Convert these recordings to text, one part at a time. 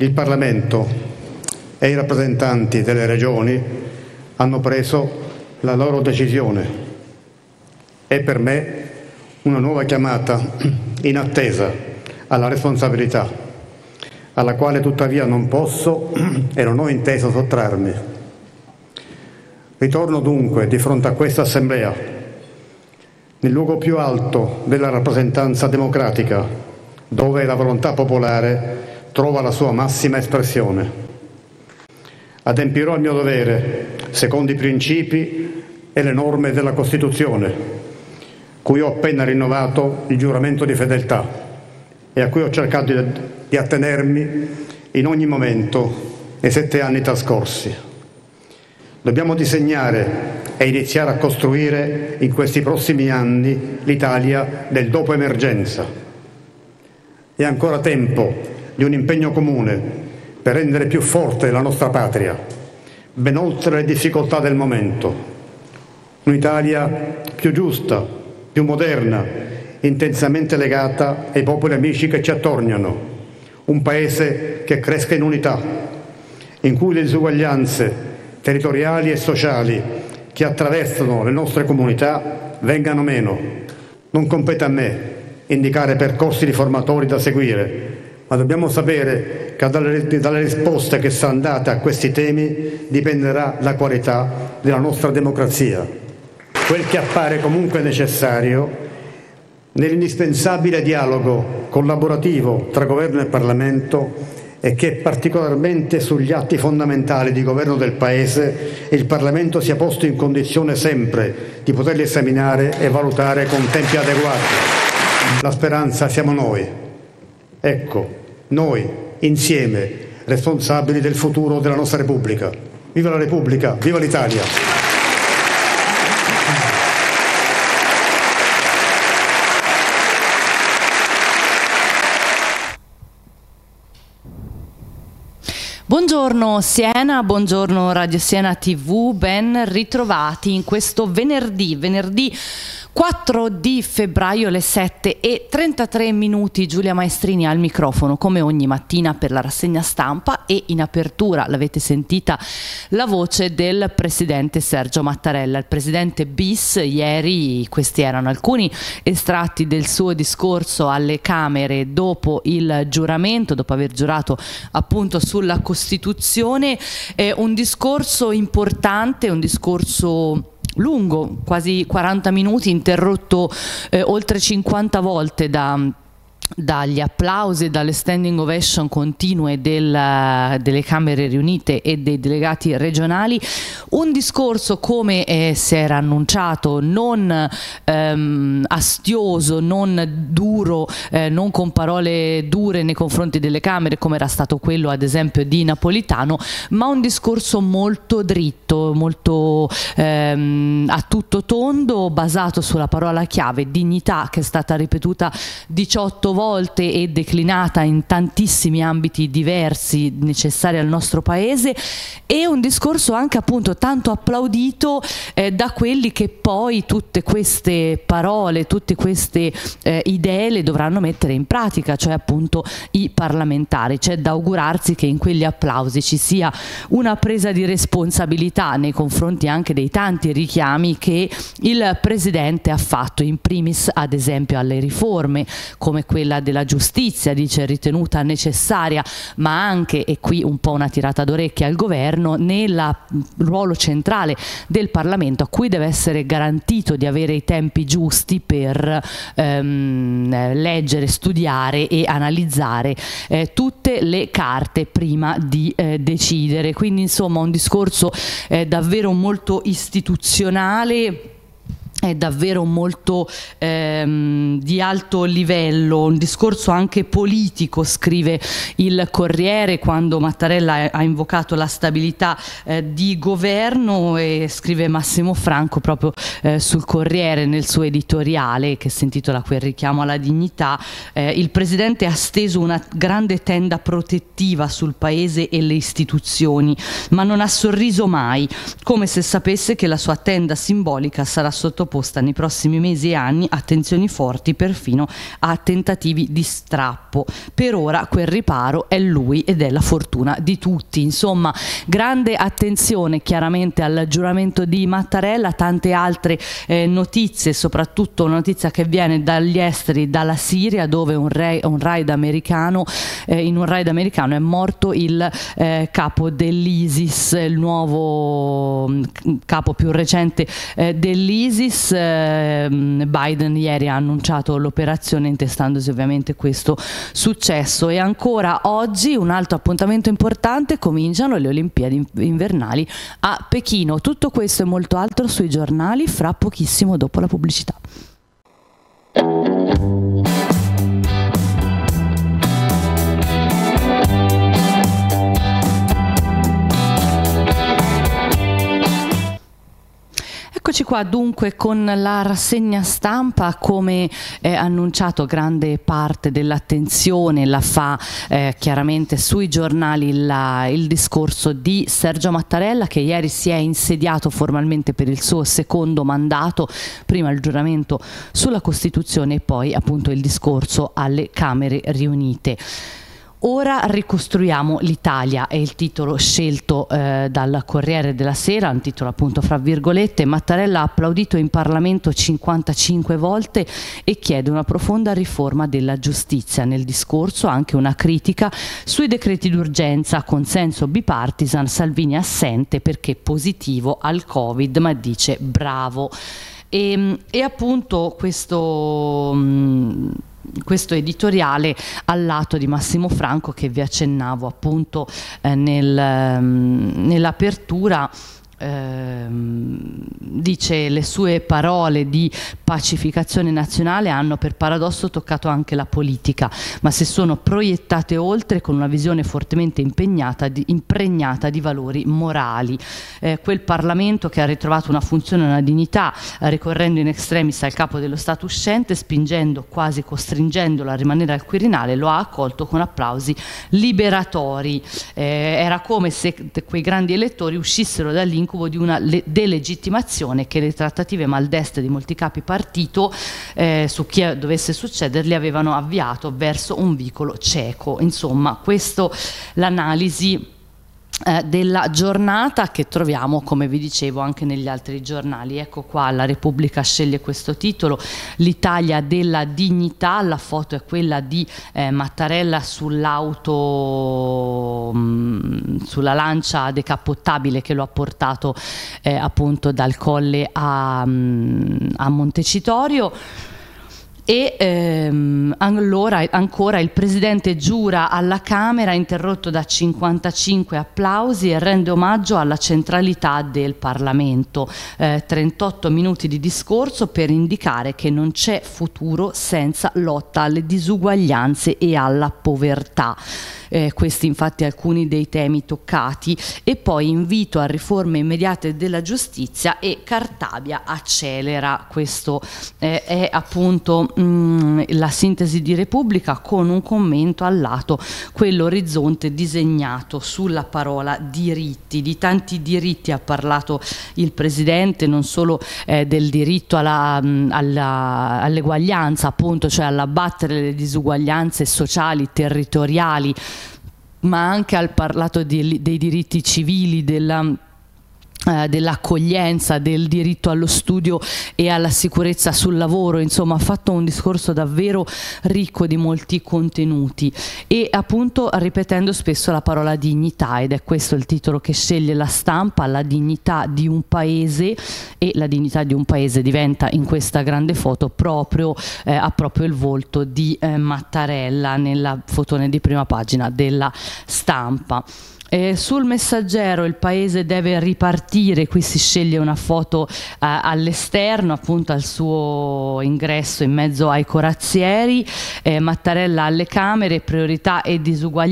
Il Parlamento e i rappresentanti delle regioni hanno preso la loro decisione. È per me una nuova chiamata in attesa alla responsabilità, alla quale tuttavia non posso e non ho inteso sottrarmi. Ritorno dunque di fronte a questa Assemblea, nel luogo più alto della rappresentanza democratica, dove la volontà popolare trova la sua massima espressione. Adempirò il mio dovere secondo i principi e le norme della Costituzione, cui ho appena rinnovato il giuramento di fedeltà e a cui ho cercato di attenermi in ogni momento nei 7 anni trascorsi. Dobbiamo disegnare e iniziare a costruire in questi prossimi anni l'Italia del dopo emergenza. È ancora tempo di un impegno comune per rendere più forte la nostra patria, ben oltre le difficoltà del momento. Un'Italia più giusta, più moderna, intensamente legata ai popoli amici che ci attorniano. Un Paese che cresca in unità, in cui le disuguaglianze territoriali e sociali che attraversano le nostre comunità vengano meno. Non compete a me indicare percorsi riformatori da seguire, ma dobbiamo sapere che dalle risposte che saranno date a questi temi dipenderà la qualità della nostra democrazia. Quel che appare comunque necessario nell'indispensabile dialogo collaborativo tra Governo e Parlamento è che particolarmente sugli atti fondamentali di governo del Paese il Parlamento sia posto in condizione sempre di poterli esaminare e valutare con tempi adeguati. La speranza siamo noi. Ecco, noi, insieme, responsabili del futuro della nostra Repubblica. Viva la Repubblica, viva l'Italia! Buongiorno Siena, buongiorno Radio Siena TV, ben ritrovati in questo venerdì 4 di febbraio alle 7:33. Giulia Maestrini al microfono come ogni mattina per la rassegna stampa e in apertura, l'avete sentita, la voce del Presidente Sergio Mattarella, il Presidente bis. Ieri questi erano alcuni estratti del suo discorso alle Camere dopo il giuramento, dopo aver giurato appunto sulla Costituzione. Un discorso importante, un discorso lungo, quasi 40 minuti, interrotto oltre 50 volte dagli applausi e dalle standing ovation continue delle Camere riunite e dei delegati regionali. Un discorso, come si era annunciato, non astioso, non duro, non con parole dure nei confronti delle Camere come era stato quello ad esempio di Napolitano, ma un discorso molto dritto, molto a tutto tondo, basato sulla parola chiave dignità, che è stata ripetuta 18 volte e declinata in tantissimi ambiti diversi necessari al nostro Paese, e un discorso anche appunto tanto applaudito da quelli che poi tutte queste parole, tutte queste idee le dovranno mettere in pratica, cioè appunto i parlamentari. C'è da augurarsi che in quegli applausi ci sia una presa di responsabilità nei confronti anche dei tanti richiami che il Presidente ha fatto, in primis ad esempio alle riforme come quella della giustizia, dice ritenuta necessaria, ma anche, e qui un po' una tirata d'orecchie al governo, nel ruolo centrale del Parlamento, a cui deve essere garantito di avere i tempi giusti per leggere, studiare e analizzare tutte le carte prima di decidere. Quindi insomma un discorso davvero molto istituzionale, è davvero molto di alto livello, un discorso anche politico, scrive il Corriere, quando Mattarella ha invocato la stabilità di governo, e scrive Massimo Franco proprio sul Corriere nel suo editoriale che si intitola Quel richiamo alla dignità. Il Presidente ha steso una grande tenda protettiva sul Paese e le istituzioni, ma non ha sorriso mai, come se sapesse che la sua tenda simbolica sarà sottoposta sottoposta nei prossimi mesi e anni a tensioni forti, perfino a tentativi di strappo. Per ora quel riparo è lui ed è la fortuna di tutti. Insomma, grande attenzione chiaramente al giuramento di Mattarella, tante altre notizie, soprattutto una notizia che viene dagli esteri, dalla Siria, dove in un raid americano è morto il capo dell'ISIS, il nuovo capo più recente dell'ISIS. Biden ieri ha annunciato l'operazione, intestandosi ovviamente questo successo. E ancora oggi un altro appuntamento importante: cominciano le Olimpiadi invernali a Pechino. Tutto questo e molto altro sui giornali fra pochissimo dopo la pubblicità. Eccoci qua dunque con la rassegna stampa. Come annunciato, grande parte dell'attenzione la fa chiaramente sui giornali il discorso di Sergio Mattarella, che ieri si è insediato formalmente per il suo secondo mandato, prima il giuramento sulla Costituzione e poi appunto il discorso alle Camere riunite. Ora ricostruiamo l'Italia è il titolo scelto dal Corriere della Sera, un titolo appunto fra virgolette. Mattarella ha applaudito in Parlamento 55 volte e chiede una profonda riforma della giustizia. Nel discorso anche una critica sui decreti d'urgenza, consenso bipartisan, Salvini assente perché positivo al Covid, ma dice bravo. E appunto questo editoriale al lato di Massimo Franco, che vi accennavo appunto nell'apertura, dice: le sue parole di pacificazione nazionale hanno per paradosso toccato anche la politica, ma si sono proiettate oltre con una visione fortemente impregnata di valori morali. Quel Parlamento che ha ritrovato una funzione e una dignità, ricorrendo in extremis al capo dello Stato uscente, spingendo, quasi costringendolo a rimanere al Quirinale, lo ha accolto con applausi liberatori. Era come se quei grandi elettori uscissero dall'incubo di una delegittimazione che le trattative maldestre di molti capi partito su chi dovesse succederli avevano avviato verso un vicolo cieco. Insomma, questo l'analisi della giornata, che troviamo, come vi dicevo, anche negli altri giornali. Ecco qua, la Repubblica sceglie questo titolo: l'Italia della dignità. La foto è quella di Mattarella sull'auto, sulla lancia decappottabile che lo ha portato appunto dal Colle a Montecitorio. E allora ancora il Presidente giura alla Camera, interrotto da 55 applausi, e rende omaggio alla centralità del Parlamento. 38 minuti di discorso per indicare che non c'è futuro senza lotta alle disuguaglianze e alla povertà. Questi infatti alcuni dei temi toccati. E poi invito a riforme immediate della giustizia e Cartabia accelera. Questo è appunto la sintesi di Repubblica, con un commento al lato, quell'orizzonte disegnato sulla parola diritti. Di tanti diritti ha parlato il Presidente, non solo del diritto all'eguaglianza, appunto, cioè all'abbattere le disuguaglianze sociali, territoriali, ma anche ha parlato dei diritti civili, dell'accoglienza, del diritto allo studio e alla sicurezza sul lavoro. Insomma, ha fatto un discorso davvero ricco di molti contenuti, e appunto ripetendo spesso la parola dignità, ed è questo il titolo che sceglie La Stampa: la dignità di un paese. E la dignità di un paese diventa in questa grande foto proprio ha proprio il volto di Mattarella nella fotone di prima pagina della Stampa. Sul Messaggero: il paese deve ripartire. Qui si sceglie una foto all'esterno, appunto al suo ingresso in mezzo ai corazzieri. Mattarella alle Camere: priorità a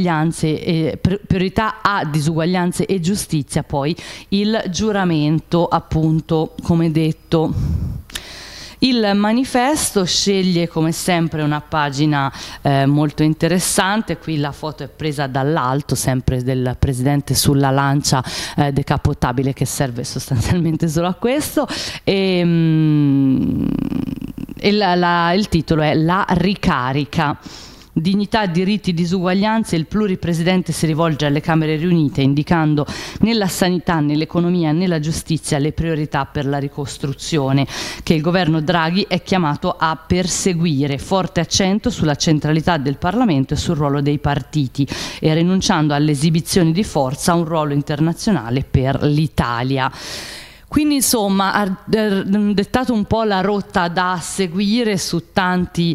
disuguaglianze e giustizia. Poi il giuramento, appunto, come detto. Il manifesto sceglie come sempre una pagina molto interessante. Qui la foto è presa dall'alto, sempre del presidente sulla lancia decapottabile che serve sostanzialmente solo a questo, e il titolo è La ricarica. Dignità, diritti, disuguaglianze, il pluripresidente si rivolge alle Camere riunite indicando nella sanità, nell'economia e nella giustizia le priorità per la ricostruzione che il governo Draghi è chiamato a perseguire, forte accento sulla centralità del Parlamento e sul ruolo dei partiti e rinunciando alle esibizioni di forza, un ruolo internazionale per l'Italia. Quindi insomma ha dettato un po' la rotta da seguire su tanti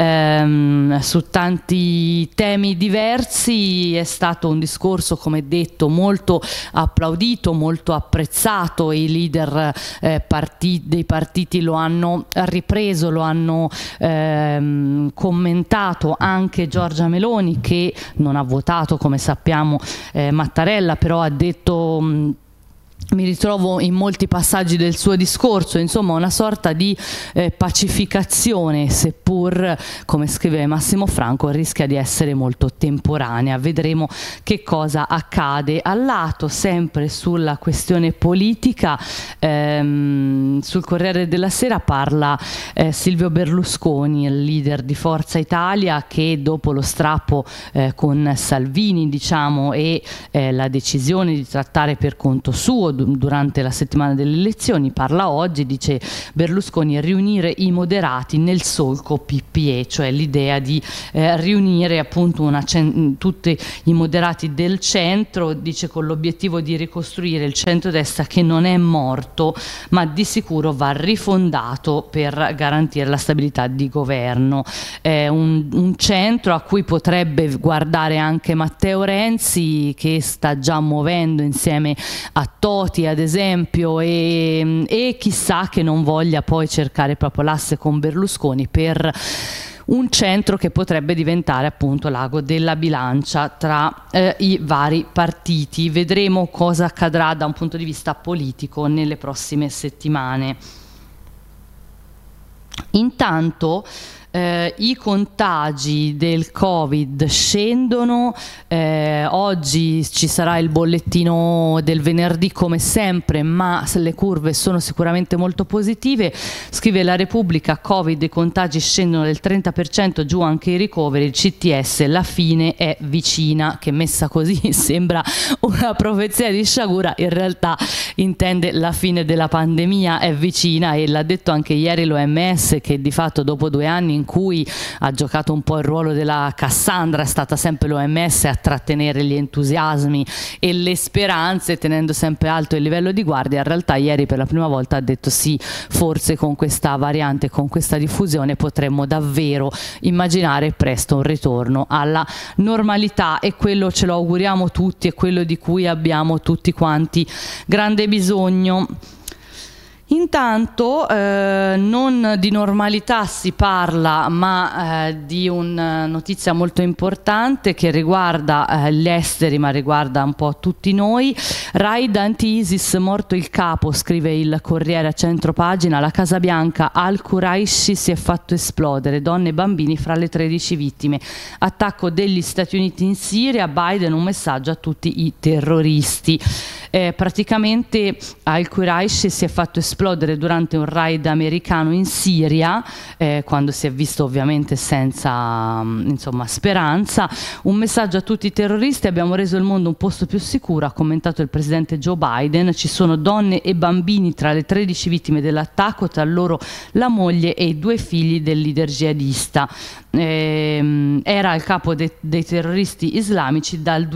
temi diversi. È stato un discorso, come detto, molto applaudito, molto apprezzato. I leader dei partiti lo hanno ripreso, lo hanno commentato, anche Giorgia Meloni, che non ha votato, come sappiamo, Mattarella, però ha detto mi ritrovo in molti passaggi del suo discorso, insomma una sorta di pacificazione, seppur, come scrive Massimo Franco, rischia di essere molto temporanea. Vedremo che cosa accade. Al lato, sempre sulla questione politica, sul Corriere della Sera parla Silvio Berlusconi, il leader di Forza Italia, che dopo lo strappo con Salvini, diciamo, e la decisione di trattare per conto suo durante la settimana delle elezioni, parla oggi, dice Berlusconi, riunire i moderati nel solco PPE, cioè l'idea di riunire appunto tutti i moderati del centro, dice, con l'obiettivo di ricostruire il centrodestra che non è morto ma di sicuro va rifondato per garantire la stabilità di governo. Un centro a cui potrebbe guardare anche Matteo Renzi, che sta già muovendo insieme a Toti ad esempio, e chissà che non voglia poi cercare proprio l'asse con Berlusconi per un centro che potrebbe diventare appunto l'ago della bilancia tra i vari partiti. Vedremo cosa accadrà da un punto di vista politico nelle prossime settimane. Intanto i contagi del Covid scendono, oggi ci sarà il bollettino del venerdì come sempre, ma le curve sono sicuramente molto positive. Scrive La Repubblica: Covid, i contagi scendono del 30%, giù anche i ricoveri, il CTS, la fine è vicina, che messa così sembra una profezia di sciagura, in realtà intende la fine della pandemia è vicina, e l'ha detto anche ieri l'OMS, che di fatto dopo 2 anni in cui ha giocato un po' il ruolo della Cassandra, è stata sempre l'OMS a trattenere gli entusiasmi e le speranze, tenendo sempre alto il livello di guardia. In realtà ieri per la prima volta ha detto sì, forse con questa variante, con questa diffusione potremmo davvero immaginare presto un ritorno alla normalità, e quello ce lo auguriamo tutti, è quello di cui abbiamo tutti quanti grande bisogno. Intanto non di normalità si parla, ma di una notizia molto importante che riguarda gli esteri, ma riguarda un po' tutti noi. Raid anti-ISIS, morto il capo, scrive il Corriere a centropagina. La Casa Bianca, al-Quraishi si è fatto esplodere, donne e bambini fra le 13 vittime. Attacco degli Stati Uniti in Siria, Biden un messaggio a tutti i terroristi. Praticamente al-Quraishi si è fatto esplodere durante un raid americano in Siria, quando si è visto ovviamente senza insomma speranza. Un messaggio a tutti i terroristi: abbiamo reso il mondo un posto più sicuro, ha commentato il presidente Joe Biden. Ci sono donne e bambini tra le 13 vittime dell'attacco, tra loro la moglie e i 2 figli del leader jihadista. Era il capo dei terroristi islamici dal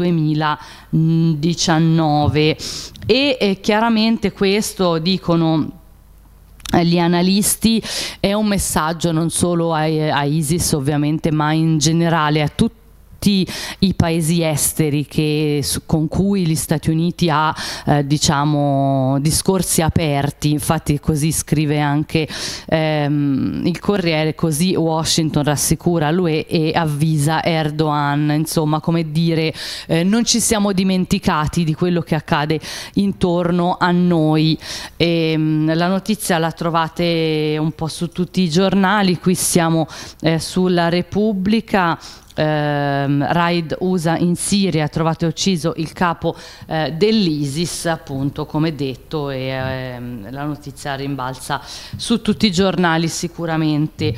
2019, e chiaramente questo, dicono gli analisti, è un messaggio non solo a ISIS ovviamente, ma in generale a tutti tutti i paesi esteri con cui gli Stati Uniti ha diciamo discorsi aperti. Infatti così scrive anche il Corriere, così Washington rassicura l'UE e avvisa Erdogan, insomma, come dire, non ci siamo dimenticati di quello che accade intorno a noi. La notizia la trovate un po' su tutti i giornali. Qui siamo sulla Repubblica. Raid USA in Siria, trovate ucciso il capo dell'ISIS, appunto, come detto, e la notizia rimbalza su tutti i giornali sicuramente.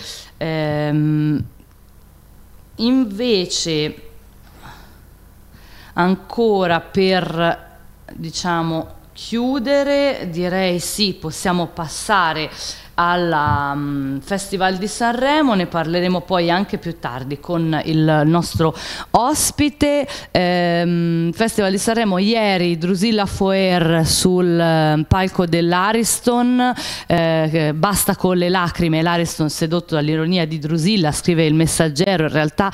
Invece ancora per, diciamo, chiudere, direi sì, possiamo passare al Festival di Sanremo. Ne parleremo poi anche più tardi con il nostro ospite. Festival di Sanremo, ieri Drusilla Foer sul palco dell'Ariston, basta con le lacrime, l'Ariston sedotto dall'ironia di Drusilla, scrive il Messaggero. In realtà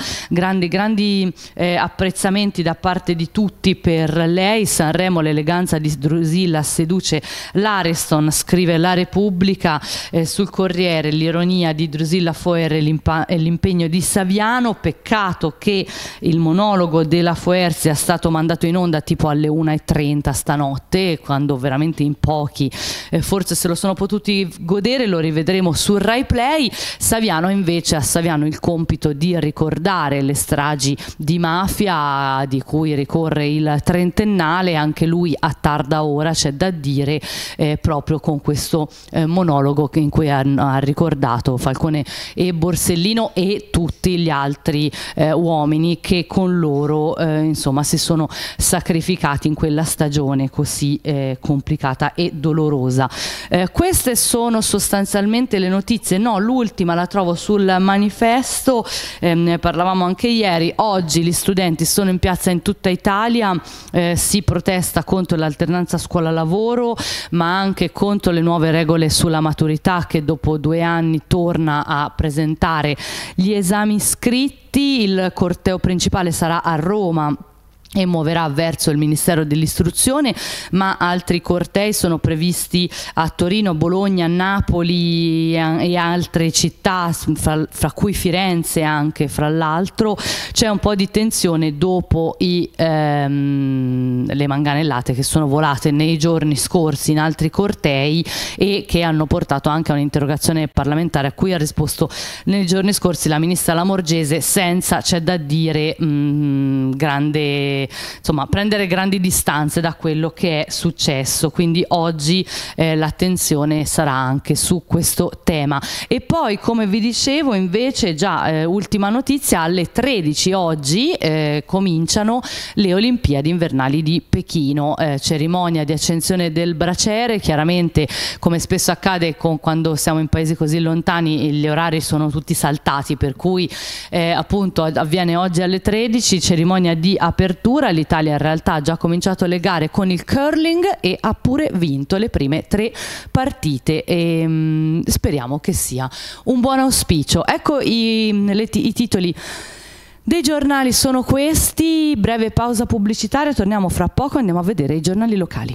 grandi apprezzamenti da parte di tutti per lei. Sanremo, l'eleganza di Drusilla seduce l'Ariston, scrive la Repubblica. Sul Corriere, l'ironia di Drusilla Foer e l'impegno di Saviano. Peccato che il monologo della Foer sia stato mandato in onda tipo alle 1:30 stanotte, quando veramente in pochi forse se lo sono potuti godere. Lo rivedremo sul Rai Play. Saviano invece, a Saviano il compito di ricordare le stragi di mafia di cui ricorre il trentennale, anche lui a tarda ora, c'è da dire, proprio con questo monologo in cui ha ricordato Falcone e Borsellino e tutti gli altri uomini che con loro insomma si sono sacrificati in quella stagione così complicata e dolorosa. Queste sono sostanzialmente le notizie. No, l'ultima la trovo sul Manifesto, ne parlavamo anche ieri. Oggi gli studenti sono in piazza in tutta Italia, si protesta contro l'alternanza scuola-lavoro, ma anche contro le nuove regole sulla maturità, che dopo 2 anni torna a presentare gli esami scritti. Il corteo principale sarà a Roma e muoverà verso il Ministero dell'Istruzione, ma altri cortei sono previsti a Torino, Bologna, Napoli e altre città, fra cui Firenze anche, fra l'altro. C'è un po' di tensione dopo le manganellate che sono volate nei giorni scorsi in altri cortei e che hanno portato anche a un'interrogazione parlamentare a cui ha risposto nei giorni scorsi la ministra Lamorgese, senza, c'è da dire, prendere grandi distanze da quello che è successo. Quindi oggi l'attenzione sarà anche su questo tema. E poi, come vi dicevo, invece già ultima notizia, alle 13 oggi cominciano le Olimpiadi invernali di Pechino, cerimonia di accensione del braciere. Chiaramente, come spesso accade quando siamo in paesi così lontani, gli orari sono tutti saltati, per cui appunto avviene oggi alle 13, cerimonia di apertura. L'Italia in realtà ha già cominciato le gare con il curling e ha pure vinto le prime 3 partite e speriamo che sia un buon auspicio. Ecco, i titoli dei giornali sono questi. Breve pausa pubblicitaria, torniamo fra poco, andiamo a vedere i giornali locali.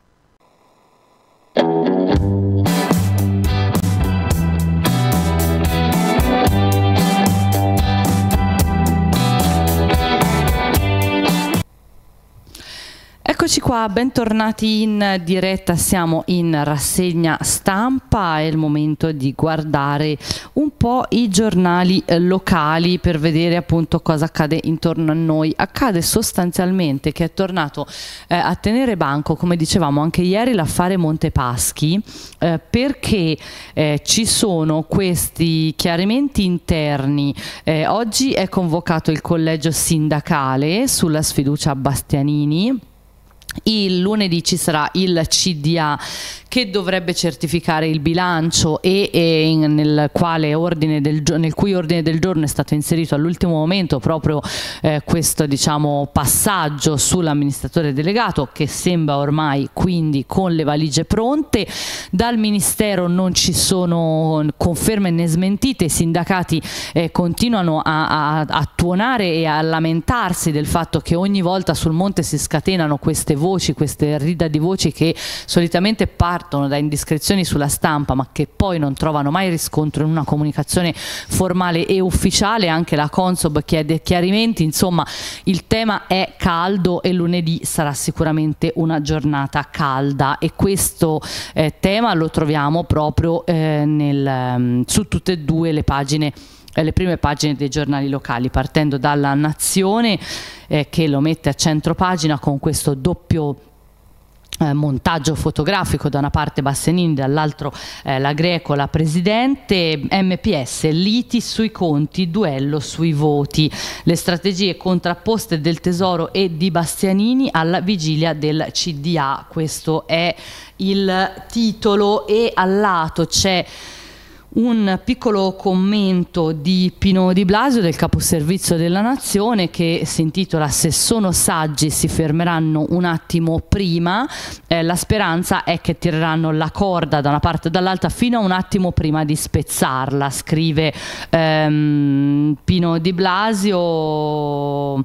Eccoci qua, bentornati in diretta, siamo in rassegna stampa, è il momento di guardare un po' i giornali locali per vedere appunto cosa accade intorno a noi. Accade sostanzialmente che è tornato a tenere banco, come dicevamo anche ieri, l'affare Montepaschi, perché ci sono questi chiarimenti interni. Oggi è convocato il collegio sindacale sulla sfiducia a Bastianini. Il lunedì ci sarà il CDA che dovrebbe certificare il bilancio nel cui ordine del giorno è stato inserito all'ultimo momento proprio questo, diciamo, passaggio sull'amministratore delegato, che sembra ormai quindi con le valigie pronte. Dal Ministero non ci sono conferme né smentite, i sindacati continuano a tuonare e a lamentarsi del fatto che ogni volta sul monte si scatenano queste voci, queste rida di voci che solitamente partono da indiscrezioni sulla stampa ma che poi non trovano mai riscontro in una comunicazione formale e ufficiale. Anche la Consob chiede chiarimenti. Insomma, il tema è caldo e lunedì sarà sicuramente una giornata calda, e questo tema lo troviamo proprio su tutte e due le pagine, le prime pagine dei giornali locali, partendo dalla Nazione che lo mette a centropagina con questo doppio montaggio fotografico, da una parte Bastianini, dall'altro la Greco, la presidente. MPS, liti sui conti, duello sui voti, le strategie contrapposte del Tesoro e di Bastianini alla vigilia del CDA, questo è il titolo, e al lato c'è un piccolo commento di Pino Di Blasio, del caposervizio della Nazione, che si intitola "Se sono saggi si fermeranno un attimo prima, la speranza è che tireranno la corda da una parte o dall'altra fino a un attimo prima di spezzarla", scrive Pino Di Blasio.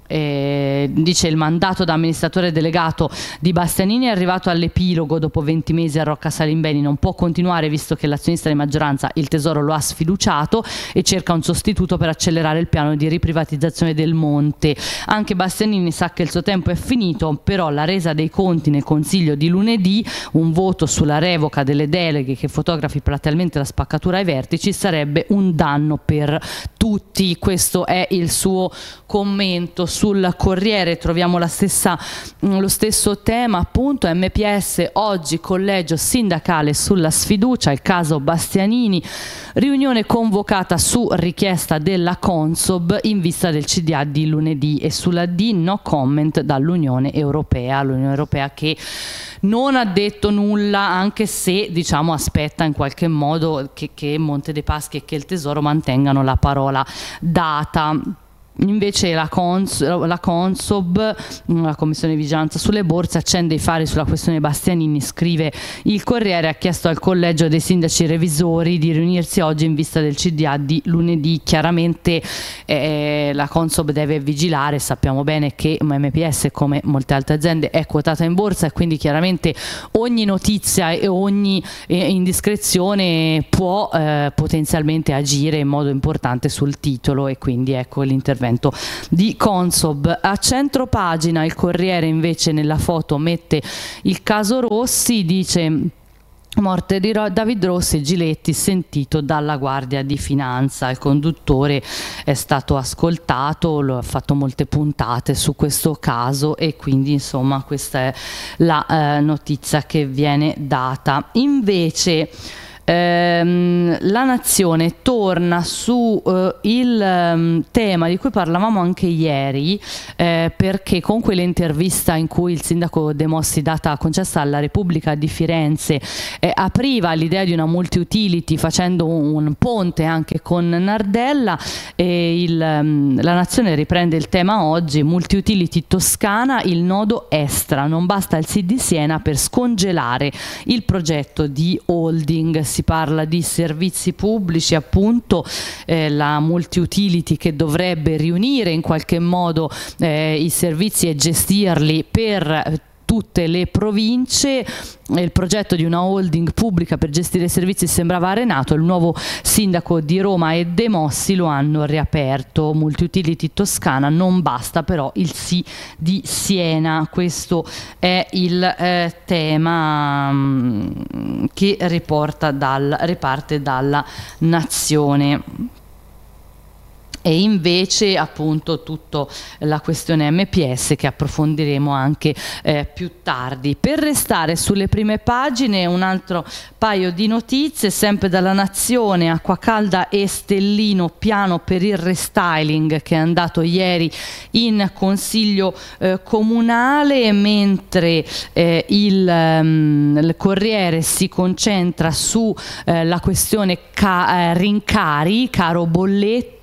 Dice: il mandato da amministratore delegato di Bastianini è arrivato all'epilogo dopo 20 mesi a Rocca Salimbeni, non può continuare visto che l'azionista di maggioranza, il Tesoro, lo ha sfiduciato e cerca un sostituto per accelerare il piano di riprivatizzazione del Monte. Anche Bastianini sa che il suo tempo è finito, però la resa dei conti nel Consiglio di lunedì, un voto sulla revoca delle deleghe che fotografi platealmente la spaccatura ai vertici, sarebbe un danno per tutti. Questo è il suo commento. Sul Corriere troviamo lo stesso tema, appunto. MPS oggi collegio sindacale sulla sfiducia, il caso Bastianini, riunione convocata su richiesta della Consob in vista del CDA di lunedì, e sulla D no comment dall'Unione Europea, l'Unione Europea che non ha detto nulla, anche se, diciamo, aspetta in qualche modo che Monte dei Paschi e che il Tesoro mantengano la parola data. Invece la Consob, la Commissione di Vigilanza sulle Borse, accende i fari sulla questione Bastianini, scrive il Corriere. Ha chiesto al collegio dei sindaci revisori di riunirsi oggi in vista del CDA di lunedì. Chiaramente la Consob deve vigilare, sappiamo bene che MPS, come molte altre aziende, è quotata in borsa, e quindi chiaramente ogni notizia e ogni indiscrezione può potenzialmente agire in modo importante sul titolo, e quindi ecco l'intervento di Consob. A centropagina il Corriere invece nella foto mette il caso Rossi, dice: morte di David Rossi, Giletti sentito dalla Guardia di Finanza. Il conduttore è stato ascoltato, ha fatto molte puntate su questo caso, e quindi insomma questa è la notizia che viene data. Invece la Nazione torna su il tema di cui parlavamo anche ieri, perché con quell'intervista in cui il sindaco De Mossi, concessa alla Repubblica di Firenze, apriva l'idea di una multi-utility facendo un ponte anche con Nardella, la Nazione riprende il tema oggi: multi-utility toscana, il nodo Estra, non basta il sì di Siena per scongelare il progetto di holding. Si parla di servizi pubblici, appunto, la multi-utility che dovrebbe riunire in qualche modo i servizi e gestirli per tutte le province. Il progetto di una holding pubblica per gestire i servizi sembrava arenato. Il nuovo sindaco di Roma e De Mossi lo hanno riaperto. Multi-utility toscana, non basta però il sì di Siena. Questo è il tema che riparte dalla Nazione. e invece appunto tutta la questione MPS che approfondiremo anche più tardi. Per restare sulle prime pagine un altro paio di notizie sempre dalla Nazione: Acqua Calda e Stellino, piano per il restyling, che è andato ieri in Consiglio Comunale, mentre il Corriere si concentra su la questione rincari, caro bollette,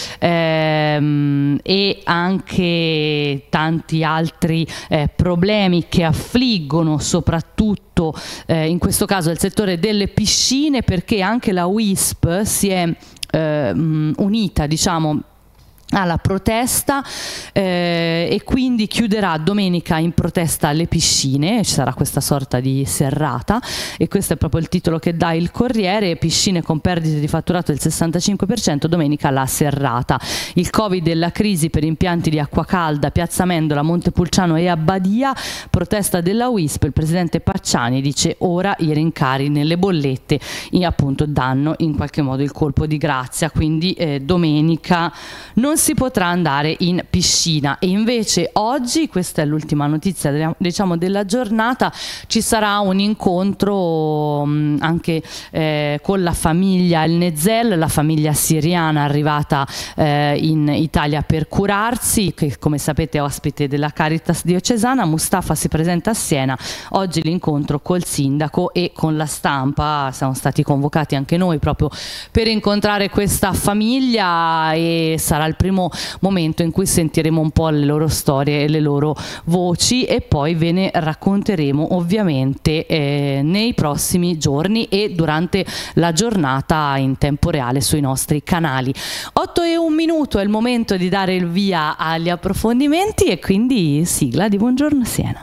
e anche tanti altri problemi che affliggono soprattutto in questo caso il settore delle piscine, perché anche la WISP si è unita, diciamo, alla protesta e quindi chiuderà domenica in protesta le piscine. Ci sarà questa sorta di serrata, e questo è proprio il titolo che dà il Corriere: piscine con perdite di fatturato del 65%, domenica la serrata. Il Covid e la crisi per impianti di Acqua Calda, Piazza Amendola, Montepulciano e Abbadia, protesta della WISP. Il presidente Pacciani dice: ora i rincari nelle bollette appunto danno in qualche modo il colpo di grazia, quindi domenica non si potrà andare in piscina. E invece oggi, questa è l'ultima notizia diciamo della giornata, ci sarà un incontro anche con la famiglia El Nezel, la famiglia siriana arrivata in Italia per curarsi, che come sapete è ospite della Caritas diocesana. Mustafa si presenta a Siena, oggi l'incontro col sindaco e con la stampa. Siamo stati convocati anche noi proprio per incontrare questa famiglia, e sarà il primo momento in cui sentiremo un po' le loro storie e le loro voci, e poi ve ne racconteremo ovviamente nei prossimi giorni e durante la giornata in tempo reale sui nostri canali. 8:01 è il momento di dare il via agli approfondimenti, e quindi sigla di Buongiorno Siena.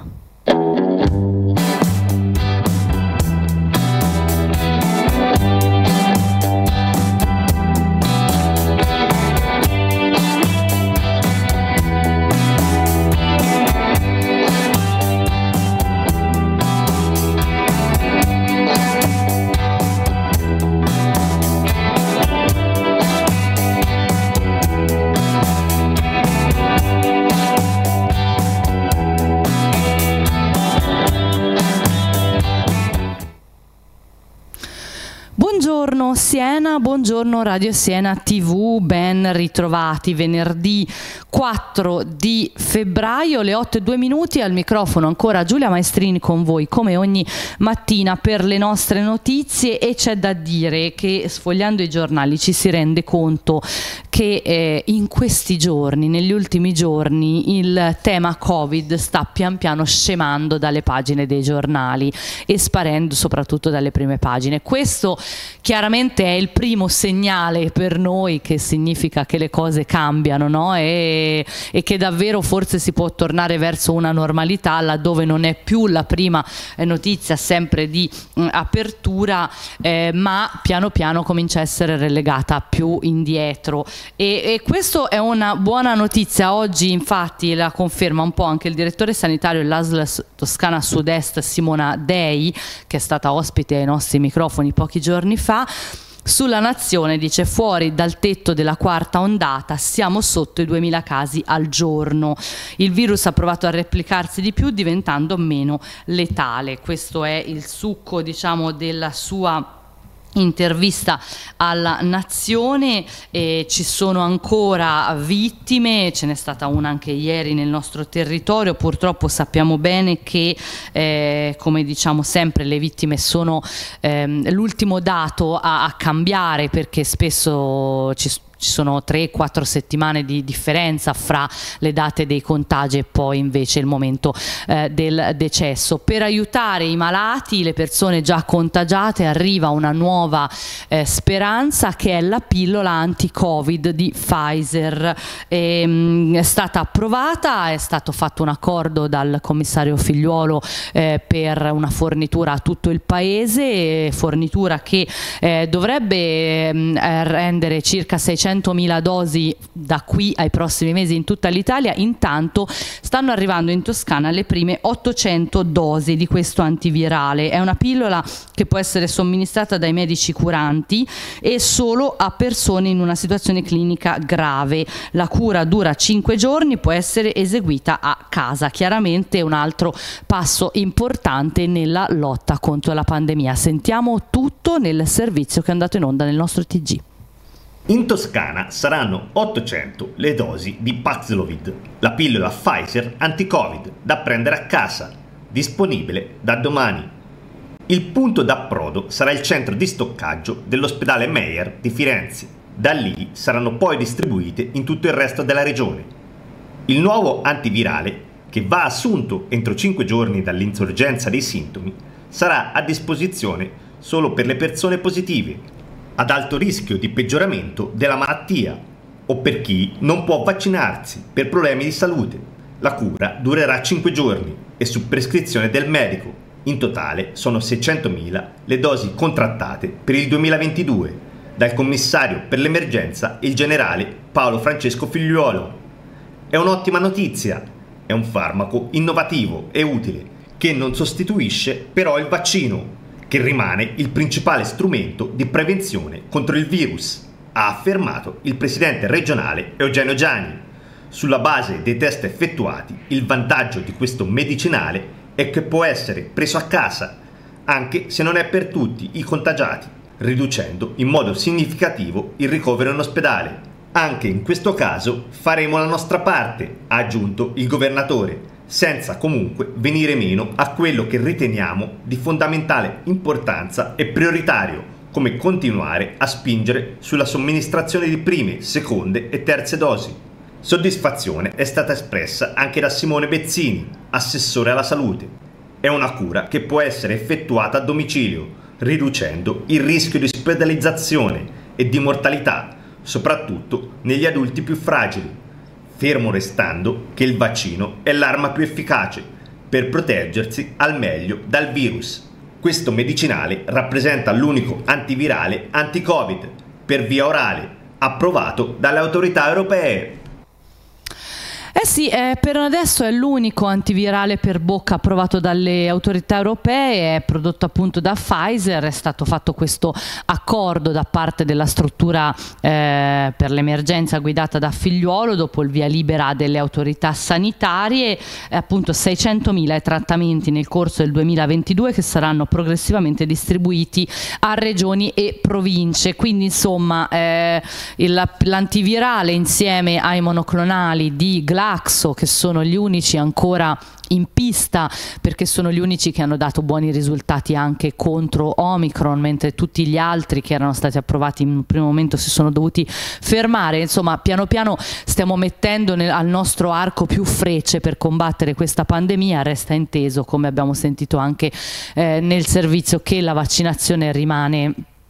Buongiorno Siena, buongiorno Radio Siena TV, ben ritrovati. Venerdì 4 di febbraio, le 8:02, al microfono ancora Giulia Maestrini con voi come ogni mattina per le nostre notizie. E c'è da dire che sfogliando i giornali ci si rende conto che in questi giorni, negli ultimi giorni, il tema Covid sta pian piano scemando dalle pagine dei giornali e sparendo soprattutto dalle prime pagine. Questo chiaramente è il primo segnale per noi, che significa che le cose cambiano, no? E che davvero forse si può tornare verso una normalità, laddove non è più la prima notizia sempre di apertura, ma piano piano comincia a essere relegata più indietro. E questo è una buona notizia. Oggi infatti la conferma un po' anche il direttore sanitario dell'ASL Toscana Sud-Est, Simona Dei, che è stata ospite ai nostri microfoni pochi giorni fa. Sulla Nazione dice: fuori dal tetto della quarta ondata, siamo sotto i 2000 casi al giorno. Il virus ha provato a replicarsi di più, diventando meno letale. Questo è il succo, diciamo, della sua intervista alla Nazione. Ci sono ancora vittime, ce n'è stata una anche ieri nel nostro territorio. Purtroppo sappiamo bene che come diciamo sempre le vittime sono l'ultimo dato a cambiare, perché spesso ci sono 3-4 settimane di differenza fra le date dei contagi e poi invece il momento del decesso. Per aiutare i malati, le persone già contagiate, arriva una nuova speranza, che è la pillola anti-Covid di Pfizer. È stata approvata, è stato fatto un accordo dal commissario Figliuolo per una fornitura a tutto il paese, fornitura che dovrebbe rendere circa 600 600.000 dosi da qui ai prossimi mesi in tutta l'Italia. Intanto stanno arrivando in Toscana le prime 800 dosi di questo antivirale. È una pillola che può essere somministrata dai medici curanti e solo a persone in una situazione clinica grave. La cura dura 5 giorni, può essere eseguita a casa. Chiaramente un altro passo importante nella lotta contro la pandemia. Sentiamo tutto nel servizio che è andato in onda nel nostro TG. In Toscana saranno 800 le dosi di Paxlovid, la pillola Pfizer anti-Covid da prendere a casa, disponibile da domani. Il punto d'approdo sarà il centro di stoccaggio dell'ospedale Meyer di Firenze. Da lì saranno poi distribuite in tutto il resto della regione. Il nuovo antivirale, che va assunto entro 5 giorni dall'insorgenza dei sintomi, sarà a disposizione solo per le persone positive, ad alto rischio di peggioramento della malattia o per chi non può vaccinarsi per problemi di salute. La cura durerà 5 giorni e su prescrizione del medico. In totale sono 600.000 le dosi contrattate per il 2022 dal commissario per l'emergenza, il generale Paolo Francesco Figliuolo. È un'ottima notizia, è un farmaco innovativo e utile che non sostituisce però il vaccino, che rimane il principale strumento di prevenzione contro il virus, ha affermato il presidente regionale Eugenio Giani. Sulla base dei test effettuati, il vantaggio di questo medicinale è che può essere preso a casa, anche se non è per tutti i contagiati, riducendo in modo significativo il ricovero in ospedale. Anche in questo caso faremo la nostra parte, ha aggiunto il governatore, senza comunque venire meno a quello che riteniamo di fondamentale importanza e prioritario, come continuare a spingere sulla somministrazione di prime, seconde e terze dosi. Soddisfazione è stata espressa anche da Simone Bezzini, assessore alla salute. È una cura che può essere effettuata a domicilio, riducendo il rischio di ospedalizzazione e di mortalità, soprattutto negli adulti più fragili, fermo restando che il vaccino è l'arma più efficace per proteggersi al meglio dal virus. Questo medicinale rappresenta l'unico antivirale anti-Covid per via orale, approvato dalle autorità europee. Eh sì, per adesso è l'unico antivirale per bocca approvato dalle autorità europee, è prodotto appunto da Pfizer, è stato fatto questo accordo da parte della struttura per l'emergenza guidata da Figliuolo dopo il via libera delle autorità sanitarie, appunto 600.000 trattamenti nel corso del 2022 che saranno progressivamente distribuiti a regioni e province, quindi insomma l'antivirale insieme ai monoclonali di Glaxo, che sono gli unici ancora in pista perché sono gli unici che hanno dato buoni risultati anche contro Omicron, mentre tutti gli altri che erano stati approvati in un primo momento si sono dovuti fermare. Insomma, piano piano stiamo mettendo al nostro arco più frecce per combattere questa pandemia. Resta inteso, come abbiamo sentito anche nel servizio, che la vaccinazione rimane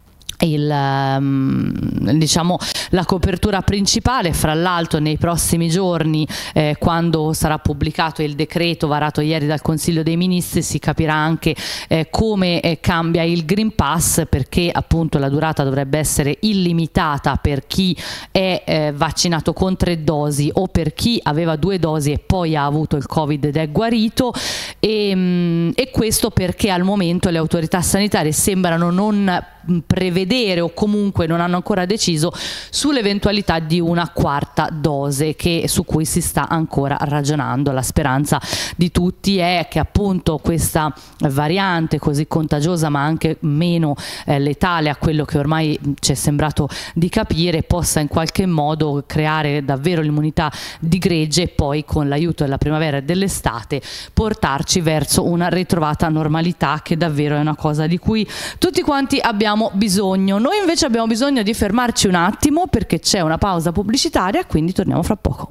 diciamo la copertura principale. Fra l'altro nei prossimi giorni, quando sarà pubblicato il decreto varato ieri dal Consiglio dei Ministri, si capirà anche come cambia il Green Pass, perché appunto la durata dovrebbe essere illimitata per chi è vaccinato con 3 dosi o per chi aveva 2 dosi e poi ha avuto il Covid ed è guarito, e questo perché al momento le autorità sanitarie sembrano non prevedere o comunque non hanno ancora deciso sull'eventualità di una 4ª dose su cui si sta ancora ragionando. La speranza di tutti è che appunto questa variante così contagiosa ma anche meno letale a quello che ormai ci è sembrato di capire possa in qualche modo creare davvero l'immunità di gregge e poi con l'aiuto della primavera e dell'estate portarci verso una ritrovata normalità, che davvero è una cosa di cui tutti quanti abbiamo bisogno. Noi invece abbiamo bisogno di fermarci un attimo perché c'è una pausa pubblicitaria, quindi torniamo fra poco.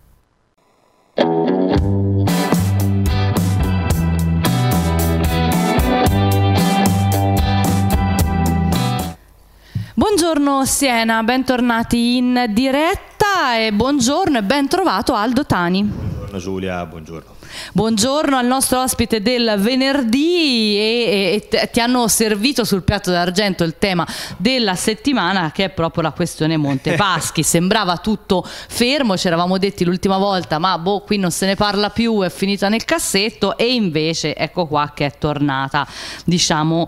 Buongiorno Siena, bentornati in diretta e buongiorno e ben trovato Aldo Tani. Buongiorno Giulia, buongiorno. Buongiorno al nostro ospite del venerdì e ti hanno servito sul piatto d'argento il tema della settimana, che è proprio la questione Monte Paschi. Sembrava tutto fermo, ci eravamo detti l'ultima volta ma boh, qui non se ne parla più, è finita nel cassetto, e invece ecco qua che è tornata, diciamo,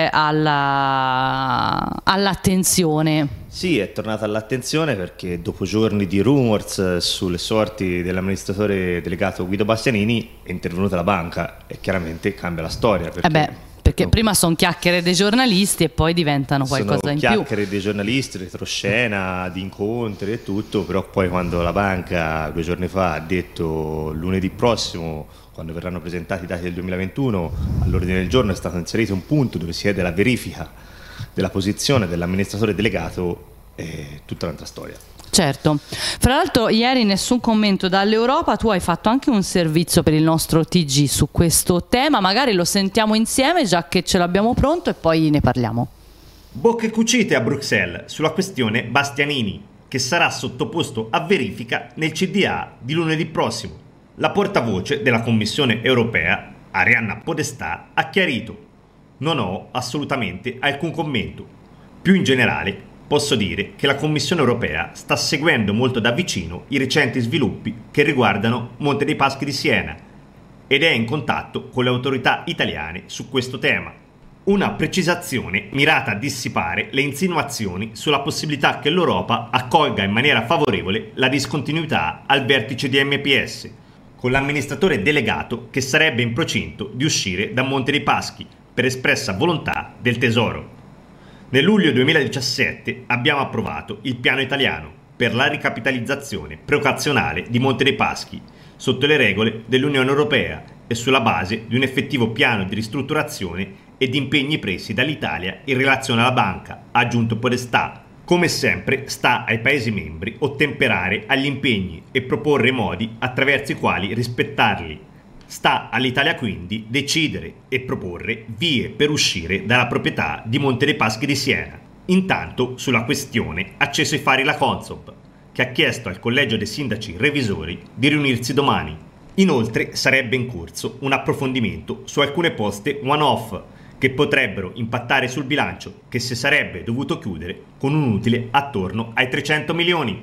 all'attenzione. Sì, è tornata all'attenzione perché dopo giorni di rumors sulle sorti dell'amministratore delegato Guido Bastianini è intervenuta la banca e chiaramente cambia la storia. Perché prima sono chiacchiere dei giornalisti e poi diventano qualcosa in più. Sono chiacchiere dei giornalisti, retroscena, di incontri e tutto, però poi quando la banca 2 giorni fa ha detto lunedì prossimo, quando verranno presentati i dati del 2021, all'ordine del giorno è stato inserito un punto dove si chiede la verifica della posizione dell'amministratore delegato, è tutta un'altra storia. Certo, fra l'altro ieri nessun commento dall'Europa, tu hai fatto anche un servizio per il nostro TG su questo tema, magari lo sentiamo insieme già che ce l'abbiamo pronto e poi ne parliamo. Bocche cucite a Bruxelles sulla questione Bastianini, che sarà sottoposto a verifica nel CDA di lunedì prossimo. La portavoce della Commissione europea, Arianna Podestà, ha chiarito: non ho assolutamente alcun commento. Più in generale, posso dire che la Commissione europea sta seguendo molto da vicino i recenti sviluppi che riguardano Monte dei Paschi di Siena ed è in contatto con le autorità italiane su questo tema. Una precisazione mirata a dissipare le insinuazioni sulla possibilità che l'Europa accolga in maniera favorevole la discontinuità al vertice di MPS, con l'amministratore delegato che sarebbe in procinto di uscire da Monte dei Paschi per espressa volontà del Tesoro. Nel luglio 2017 abbiamo approvato il piano italiano per la ricapitalizzazione preoccupazionale di Monte dei Paschi sotto le regole dell'Unione Europea e sulla base di un effettivo piano di ristrutturazione e di impegni presi dall'Italia in relazione alla banca, ha aggiunto Podestà. Come sempre sta ai Paesi membri ottemperare agli impegni e proporre modi attraverso i quali rispettarli. Sta all'Italia quindi decidere e proporre vie per uscire dalla proprietà di Monte dei Paschi di Siena. Intanto sulla questione ha acceso i fari la Consob, che ha chiesto al collegio dei sindaci revisori di riunirsi domani. Inoltre sarebbe in corso un approfondimento su alcune poste one-off che potrebbero impattare sul bilancio, che si sarebbe dovuto chiudere con un utile attorno ai 300 milioni.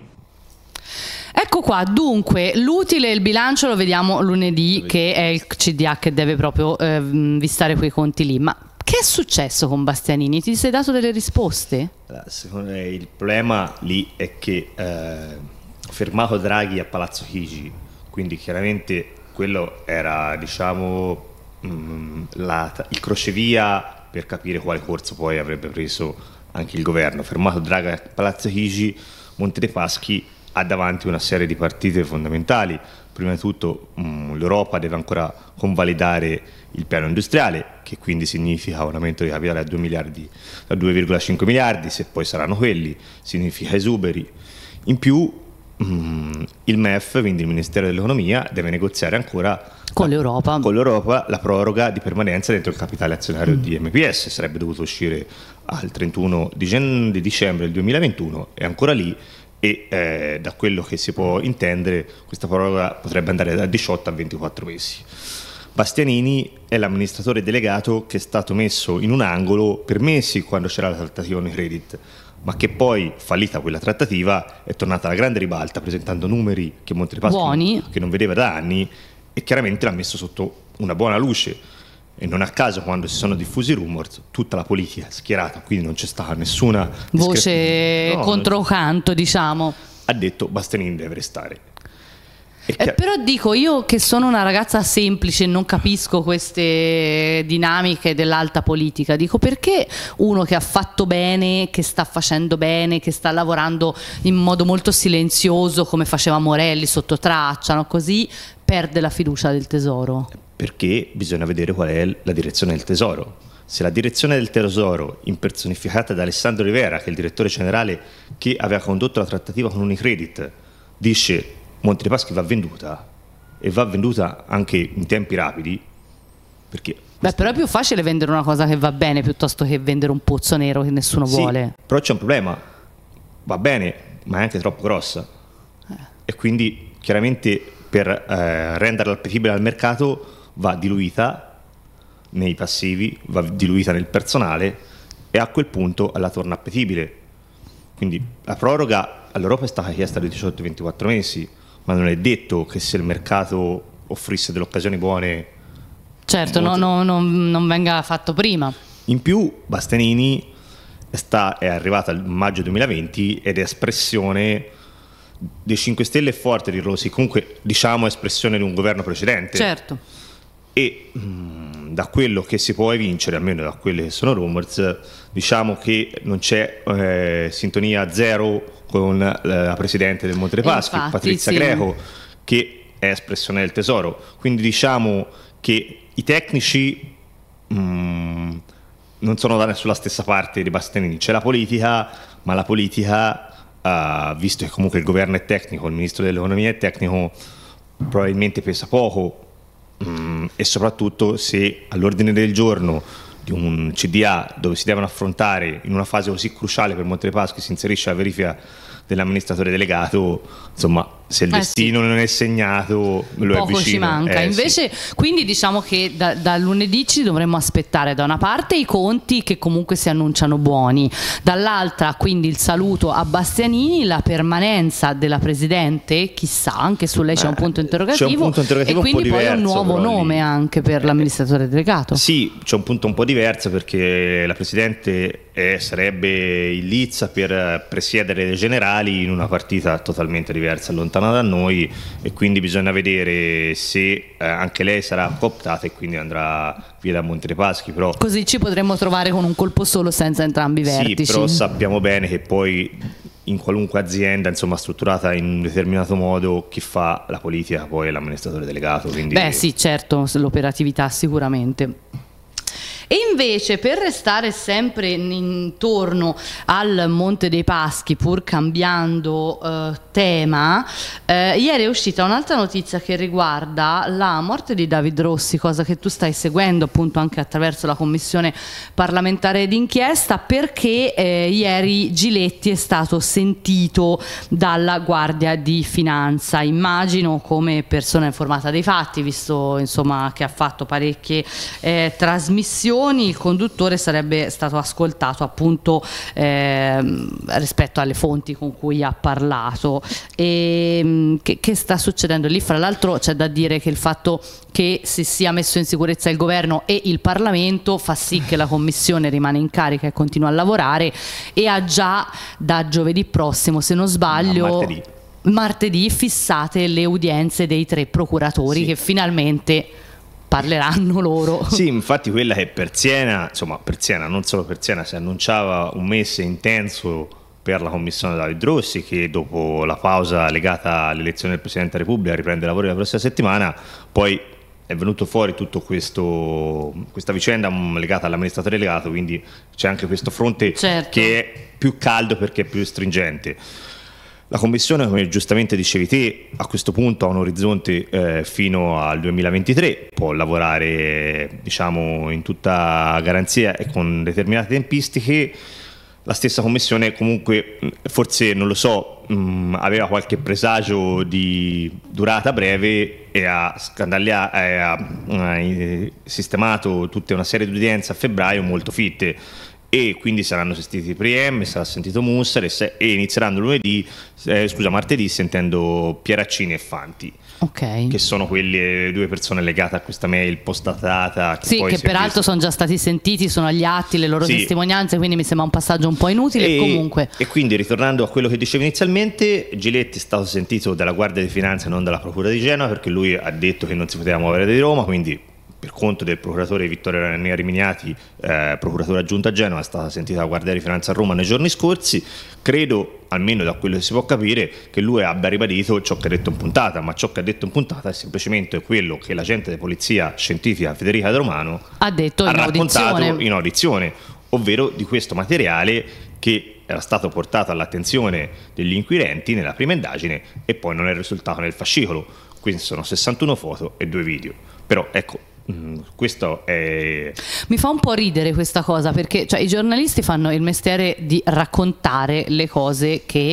Ecco qua, dunque l'utile e il bilancio lo vediamo lunedì, che è il CDA che deve proprio vistare quei conti lì. Ma che è successo con Bastianini? Ti sei dato delle risposte? Secondo me il problema lì è che fermato Draghi a Palazzo Chigi, quindi chiaramente quello era, diciamo, il crocevia per capire quale corso poi avrebbe preso anche il governo. Fermato Draghi a Palazzo Chigi, Monte dei Paschi ha davanti una serie di partite fondamentali. Prima di tutto l'Europa deve ancora convalidare il piano industriale, che quindi significa un aumento di capitale a 2 miliardi, da 2,5 miliardi, se poi saranno quelli, significa esuberi. In più il MEF, quindi il Ministero dell'Economia, deve negoziare ancora con l'Europa la proroga di permanenza dentro il capitale azionario di MPS. Sarebbe dovuto uscire al 31 di dicembre del 2021, è ancora lì. E da quello che si può intendere questa proroga potrebbe andare da 18 a 24 mesi. Bastianini è l'amministratore delegato che è stato messo in un angolo per mesi quando c'era la trattativa credit, ma che poi, fallita quella trattativa, è tornata alla grande ribalta presentando numeri che Monte dei Paschi che non vedeva da anni, e chiaramente l'ha messo sotto una buona luce. E non a caso, quando si sono diffusi i rumors, tutta la politica è schierata, quindi non c'è stata nessuna voce controcanto, diciamo. Ha detto Bastianini deve restare. Però dico, io che sono una ragazza semplice e non capisco queste dinamiche dell'alta politica, dico, perché uno che ha fatto bene, che sta facendo bene, che sta lavorando in modo molto silenzioso come faceva Morelli sotto traccia, no? Così perde la fiducia del Tesoro? Perché bisogna vedere qual è la direzione del Tesoro. Se la direzione del Tesoro, impersonificata da Alessandro Rivera, che è il direttore generale che aveva condotto la trattativa con Unicredit, dice Monte dei Paschi va venduta, e va venduta anche in tempi rapidi, perché... però è più facile vendere una cosa che va bene piuttosto che vendere un pozzo nero che nessuno vuole. Però c'è un problema, va bene, ma è anche troppo grossa. E quindi chiaramente per renderla appetibile al mercato va diluita nei passivi, va diluita nel personale e a quel punto la torna appetibile. Quindi la proroga all'Europa è stata chiesta di 18-24 mesi, ma non è detto che se il mercato offrisse delle occasioni buone... Certo, non venga fatto prima. In più Bastianini è arrivata al maggio 2020 ed è espressione dei 5 Stelle, è forte dirlo così, comunque diciamo espressione di un governo precedente. Certo. E da quello che si può evincere, almeno da quelle che sono rumors, diciamo che non c'è sintonia zero con la Presidente del Monte dei Paschi, Patrizia Greco, che è espressione del Tesoro. Quindi diciamo che i tecnici non sono sulla stessa parte di Bastianini. C'è la politica, ma la politica, visto che comunque il governo è tecnico, il Ministro dell'Economia è tecnico, probabilmente pesa poco. E soprattutto se all'ordine del giorno di un CDA dove si devono affrontare in una fase così cruciale per Monte dei Paschi si inserisce la verifica dell'amministratore delegato, insomma, se il destino non è segnato lo è vicino. Poco ci manca. Invece, quindi diciamo che da lunedì ci dovremmo aspettare da una parte i conti che comunque si annunciano buoni, dall'altra quindi il saluto a Bastianini, la permanenza della Presidente, chissà, anche su lei c'è un punto interrogativo, c'è un punto interrogativo, e quindi poi un nuovo nome anche per l'amministratore delegato. Sì, c'è un punto un po' diverso perché la Presidente sarebbe in lizza per presiedere le generali in una partita totalmente diversa, lontana da noi, e quindi bisogna vedere se anche lei sarà cooptata e quindi andrà via da Monte dei Paschi. Però così ci potremmo trovare con un colpo solo senza entrambi i vertici. Sì, però sappiamo bene che poi in qualunque azienda, insomma, strutturata in un determinato modo, chi fa la politica poi è l'amministratore delegato. Quindi... Beh sì, certo, l'operatività sicuramente. E invece, per restare sempre intorno al Monte dei Paschi, pur cambiando tema, ieri è uscita un'altra notizia che riguarda la morte di David Rossi, cosa che tu stai seguendo appunto anche attraverso la commissione parlamentare d'inchiesta, perché ieri Giletti è stato sentito dalla Guardia di Finanza. Immagino, come persona informata dei fatti, visto insomma che ha fatto parecchie trasmissioni, il conduttore sarebbe stato ascoltato appunto rispetto alle fonti con cui ha parlato. E che sta succedendo lì? Fra l'altro c'è da dire che il fatto che si sia messo in sicurezza il governo e il Parlamento fa sì che la commissione rimane in carica e continua a lavorare, e ha già da giovedì prossimo, se non sbaglio, martedì fissate le udienze dei 3 procuratori, che finalmente parleranno loro. Sì, infatti quella che per Siena, insomma per Siena, non solo per Siena, si annunciava un mese intenso per la commissione David Rossi, che dopo la pausa legata all'elezione del Presidente della Repubblica riprende i lavori la prossima settimana. Poi è venuto fuori tutto questa vicenda legata all'amministratore delegato, quindi c'è anche questo fronte che è più caldo perché è più stringente. La Commissione, come giustamente dicevi te, a questo punto ha un orizzonte fino al 2023, può lavorare diciamo in tutta garanzia e con determinate tempistiche. La stessa Commissione comunque, forse non lo so, aveva qualche presagio di durata breve e ha sistemato tutta una serie di udienze a febbraio molto fitte, e quindi saranno sentiti PM, sarà sentito Mussar e inizieranno martedì sentendo Pieraccini e Fanti, che sono quelle 2 persone legate a questa mail postatata. Che peraltro sono già stati sentiti, sono agli atti le loro testimonianze, quindi mi sembra un passaggio un po' inutile. Comunque. E quindi, ritornando a quello che dicevo inizialmente, Giletti è stato sentito dalla Guardia di Finanza e non dalla Procura di Genova, perché lui ha detto che non si poteva muovere di Roma, quindi per conto del procuratore Vittorio Ranieri Miniati, procuratore aggiunto a Genova, è stata sentita la Guardia di Finanza a Roma nei giorni scorsi. Credo, almeno da quello che si può capire, che lui abbia ribadito ciò che ha detto in puntata, ma ciò che ha detto in puntata è semplicemente quello che l'agente di polizia scientifica Federica De Romano ha raccontato in audizione, ovvero di questo materiale che era stato portato all'attenzione degli inquirenti nella prima indagine e poi non è risultato nel fascicolo. Quindi sono 61 foto e 2 video. Però ecco, questo è... Mi fa un po' ridere questa cosa, perché i giornalisti fanno il mestiere di raccontare le cose che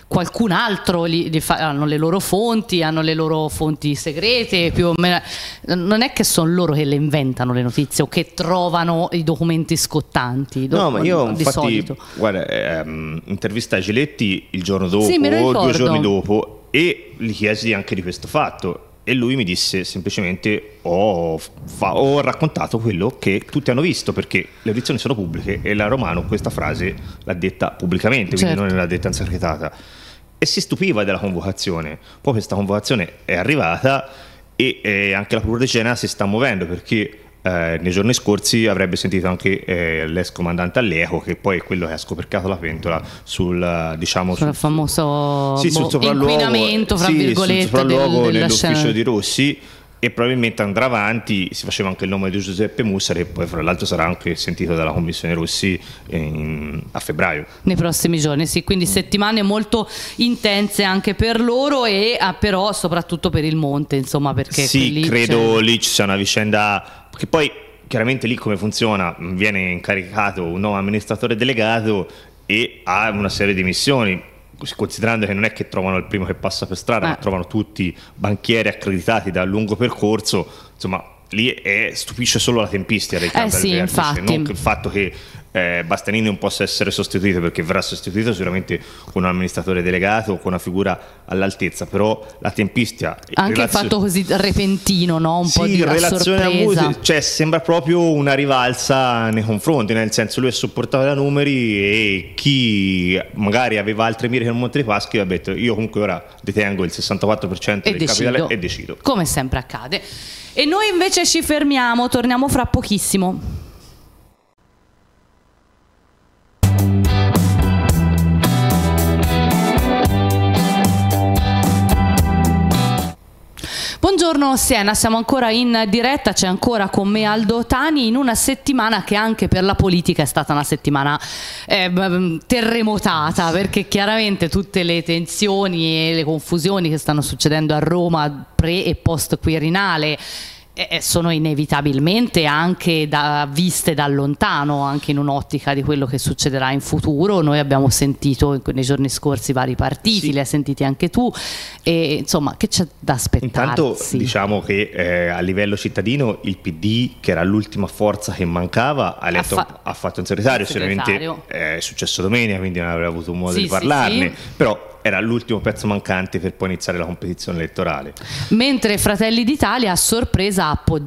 qualcun altro hanno le loro fonti segrete, più o meno. Non è che sono loro che le inventano le notizie o che trovano i documenti scottanti. No, ma io di infatti, solito. guarda, intervistai Giletti il giorno dopo Sì, me lo o 2 ricordo. giorni dopo e gli chiesi anche di questo fatto. E lui mi disse semplicemente ho raccontato quello che tutti hanno visto, perché le audizioni sono pubbliche e la Romano questa frase l'ha detta pubblicamente, quindi non l'ha detta in segretata, e si stupiva della convocazione. Poi questa convocazione è arrivata e anche la Procura di Cesena si sta muovendo, perché nei giorni scorsi avrebbe sentito anche l'ex comandante Allejo, che poi è quello che ha scoperchiato la pentola sul famoso sul sopralluogo, inquinamento, fra virgolette, sul sopralluogo della nell'ufficio scena. di Rossi, e probabilmente andrà avanti. Si faceva anche il nome di Giuseppe Mussari, e poi fra l'altro sarà anche sentito dalla commissione Rossi a febbraio, nei prossimi giorni, sì, quindi settimane molto intense anche per loro e però soprattutto per il Monte, insomma, perché sì, credo lì ci sia una vicenda, perché poi chiaramente lì come funziona, viene incaricato un nuovo amministratore delegato e ha una serie di missioni, considerando che non è che trovano il primo che passa per strada, ma trovano tutti banchieri accreditati da lungo percorso, insomma lì stupisce solo la tempistica dei campi sì, del vertice, infatti. non il fatto che Bastianini non possa essere sostituito, perché verrà sostituito sicuramente con un amministratore delegato, con una figura all'altezza, però la tempistica, anche il fatto così repentino, no? Un po' di relazione sorpresa, cioè sembra proprio una rivalsa nei confronti, nel senso lui è supportato da numeri e chi magari aveva altre mire che non Monte dei Paschi ha detto io comunque ora detengo il 64% del capitale e decido, come sempre accade. E noi invece ci fermiamo, torniamo fra pochissimo. Buongiorno Siena, siamo ancora in diretta, c'è ancora con me Aldo Tani in una settimana che anche per la politica è stata una settimana terremotata, perché chiaramente tutte le tensioni e le confusioni che stanno succedendo a Roma pre e post Quirinale sono inevitabilmente anche viste da lontano, anche in un'ottica di quello che succederà in futuro. Noi abbiamo sentito nei giorni scorsi vari partiti, li hai sentiti anche tu, e insomma che c'è da aspettare? Intanto diciamo che a livello cittadino il PD, che era l'ultima forza che mancava, ha fatto un segretario, sicuramente è successo domenica, quindi non avrei avuto modo di parlarne, però era l'ultimo pezzo mancante per poi iniziare la competizione elettorale. Mentre Fratelli d'Italia a sorpresa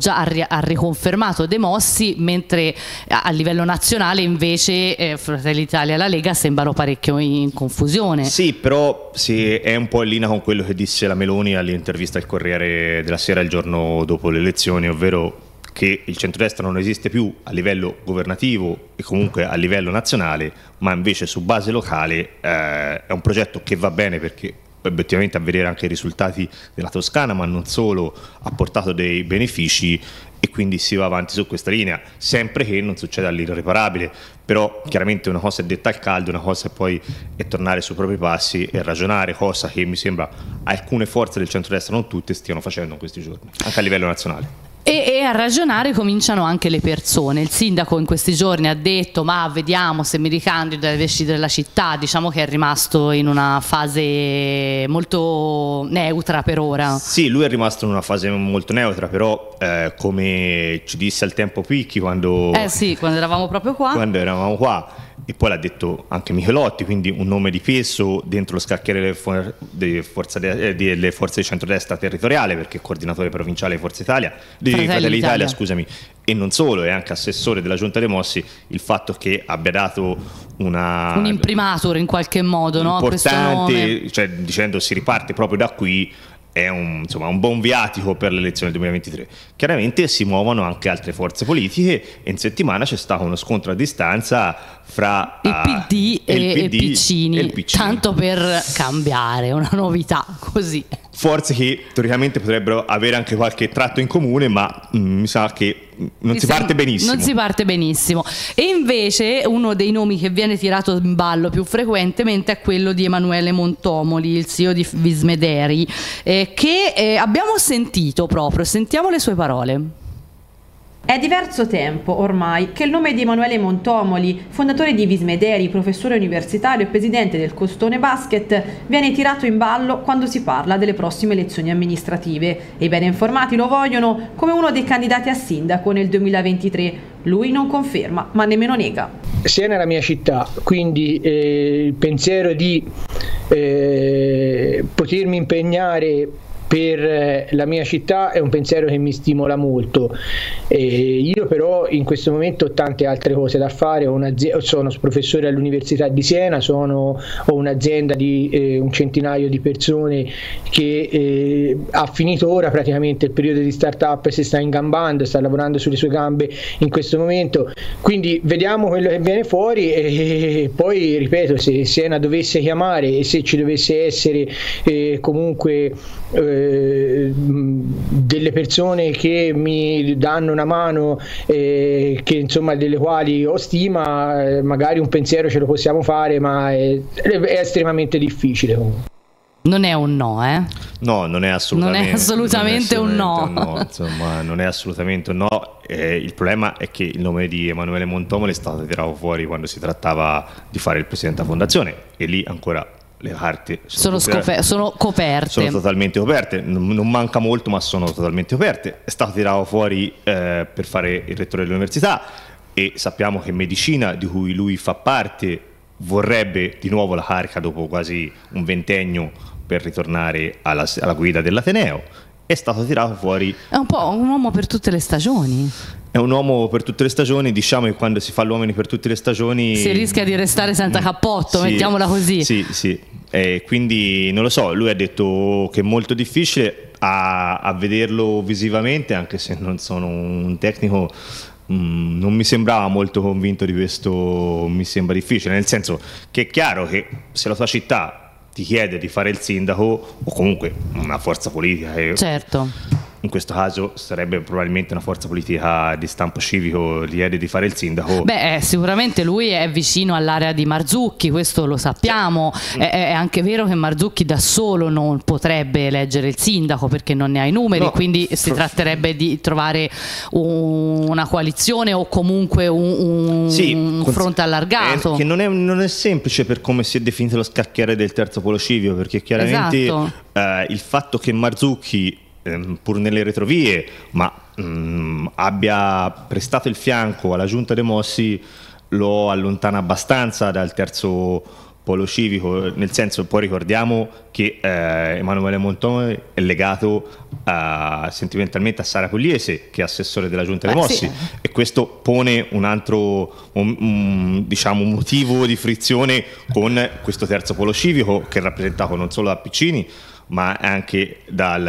ha riconfermato De Mossi, mentre a livello nazionale invece Fratelli d'Italia e la Lega sembrano parecchio in confusione. Sì, però è un po' in linea con quello che disse la Meloni all'intervista al Corriere della Sera il giorno dopo le elezioni, ovvero che il centrodestra non esiste più a livello governativo e comunque a livello nazionale, ma invece su base locale è un progetto che va bene, perché obiettivamente a vedere anche i risultati della Toscana, ma non solo, ha portato dei benefici e quindi si va avanti su questa linea, sempre che non succeda l'irreparabile. Però chiaramente una cosa è detta al caldo, una cosa poi è tornare sui propri passi e ragionare, cosa che mi sembra alcune forze del centrodestra, non tutte, stiano facendo in questi giorni, anche a livello nazionale. E a ragionare cominciano anche le persone. Il sindaco in questi giorni ha detto ma vediamo se mi ricandido alle decidere della città, diciamo che è rimasto in una fase molto neutra per ora. Sì, lui è rimasto in una fase molto neutra, però come ci disse al tempo Picchi quando eravamo proprio qua. Quando eravamo qua, e poi l'ha detto anche Michelotti, quindi un nome di peso dentro lo scacchiere delle forze di centrodestra territoriale, perché è coordinatore provinciale di Forza Italia, di Fratelli d'Italia, scusami, e non solo, è anche assessore della Giunta dei Mossi. Il fatto che abbia dato un imprimatur in qualche modo, importante, no? Cioè dicendo si riparte proprio da qui, è un buon viatico per le elezioni del 2023. Chiaramente si muovono anche altre forze politiche e in settimana c'è stato uno scontro a distanza fra il PD e Piccini, tanto per cambiare, una novità così. Forze che teoricamente potrebbero avere anche qualche tratto in comune, ma mi sa che non si parte benissimo. Non si parte benissimo. E invece uno dei nomi che viene tirato in ballo più frequentemente è quello di Emanuele Montomoli, il CEO di Vismederi, che abbiamo sentito proprio. Sentiamo le sue parole. È diverso tempo, ormai, che il nome di Emanuele Montomoli, fondatore di Vismederi, professore universitario e presidente del Costone Basket, viene tirato in ballo quando si parla delle prossime elezioni amministrative. E i bene informati lo vogliono come uno dei candidati a sindaco nel 2023. Lui non conferma, ma nemmeno nega. Siena è la mia città, quindi il pensiero di potermi impegnare per la mia città è un pensiero che mi stimola molto. Io però in questo momento ho tante altre cose da fare, sono professore all'Università di Siena, ho un'azienda di un centinaio di persone che ha finito ora praticamente il periodo di startup e si sta ingambando, sta lavorando sulle sue gambe in questo momento, quindi vediamo quello che viene fuori e poi ripeto, se Siena dovesse chiamare e se ci dovesse essere comunque delle persone che mi danno una mano, che insomma delle quali ho stima, magari un pensiero ce lo possiamo fare, ma è estremamente difficile comunque. Non è un no, eh? No, non è assolutamente, un no. Insomma, non è assolutamente un no. Il problema è che il nome di Emanuele Montomoli è stato tirato fuori quando si trattava di fare il presidente della fondazione, e lì ancora le carte sono coperte. Sono totalmente coperte, non manca molto, ma sono totalmente coperte. È stato tirato fuori per fare il rettore dell'università, e sappiamo che medicina, di cui lui fa parte, vorrebbe di nuovo la carica dopo quasi un ventennio per ritornare alla guida dell'Ateneo. È stato tirato fuori. È un po' un uomo per tutte le stagioni. È un uomo per tutte le stagioni, diciamo che quando si fa l'uomo per tutte le stagioni si rischia di restare senza cappotto, sì, mettiamola così. Sì. Quindi non lo so, lui ha detto che è molto difficile a vederlo visivamente, anche se non sono un tecnico. Non mi sembrava molto convinto di questo, mi sembra difficile, nel senso che è chiaro che se la tua città ti chiede di fare il sindaco, o comunque una forza politica, certo, in questo caso sarebbe probabilmente una forza politica di stampo civico, gli chiede di fare il sindaco. Beh, sicuramente lui è vicino all'area di Marzocchi, questo lo sappiamo. È anche vero che Marzocchi da solo non potrebbe eleggere il sindaco perché non ne ha i numeri, no, quindi si tratterebbe di trovare una coalizione o comunque un fronte allargato. Che non è semplice per come si è definito lo scacchiere del terzo polo civico, perché chiaramente il fatto che Marzocchi, pur nelle retrovie, ma abbia prestato il fianco alla giunta dei Mossi, lo allontana abbastanza dal terzo polo civico, nel senso, poi ricordiamo che Emanuele Montomoli è legato sentimentalmente a Sara Pugliese, che è assessore della giunta dei Mossi, e questo pone un altro diciamo un motivo di frizione con questo terzo polo civico, che è rappresentato non solo da Piccini ma anche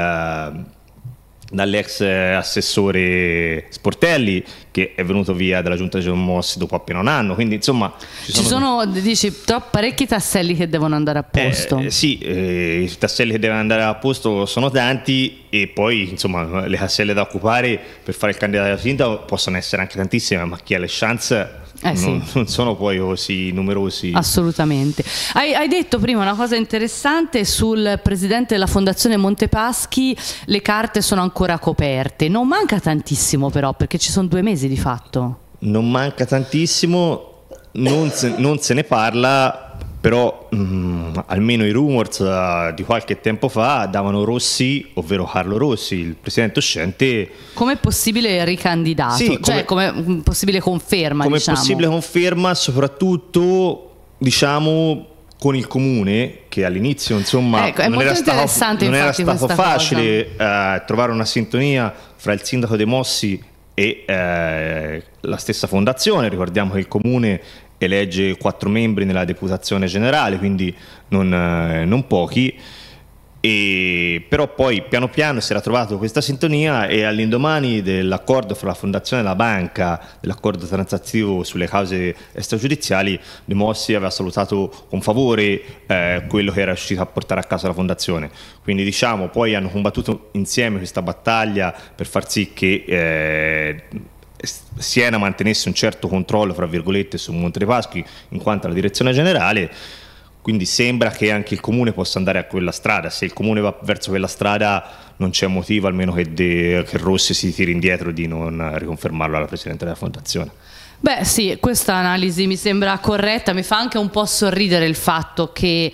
dall'ex assessore Sportelli, che è venuto via dalla giunta dei Mossi dopo appena un anno, quindi insomma ci sono dici parecchi tasselli che devono andare a posto. I tasselli che devono andare a posto sono tanti, e poi insomma le caselle da occupare per fare il candidato a sindaco possono essere anche tantissime, ma chi ha le chance non sono poi così numerosi. Assolutamente. Hai detto prima una cosa interessante sul presidente della Fondazione Montepaschi, le carte sono ancora coperte. Non manca tantissimo però, perché ci sono 2 mesi di fatto. Non manca tantissimo, non se ne parla, però almeno i rumors di qualche tempo fa davano Rossi, ovvero Carlo Rossi, il presidente uscente, come possibile ricandidato, cioè come possibile conferma. Come possibile conferma, soprattutto diciamo con il comune, che all'inizio insomma non era stato facile trovare una sintonia fra il sindaco De Mossi e la stessa fondazione. Ricordiamo che il comune elegge 4 membri nella deputazione generale, quindi non pochi, però poi piano piano si era trovato questa sintonia, e all'indomani dell'accordo fra la fondazione e la banca, dell'accordo transattivo sulle cause extragiudiziali, De Mossi aveva salutato con favore quello che era riuscito a portare a casa la fondazione. Quindi diciamo poi hanno combattuto insieme questa battaglia per far sì che Siena mantenesse un certo controllo, fra virgolette, su Monte dei Paschi in quanto alla direzione generale. quindi sembra che anche il comune possa andare a quella strada. Se il comune va verso quella strada non c'è motivo almeno che Rossi si tiri indietro di non riconfermarlo alla Presidente della Fondazione. Beh sì, questa analisi mi sembra corretta, mi fa anche un po' sorridere il fatto che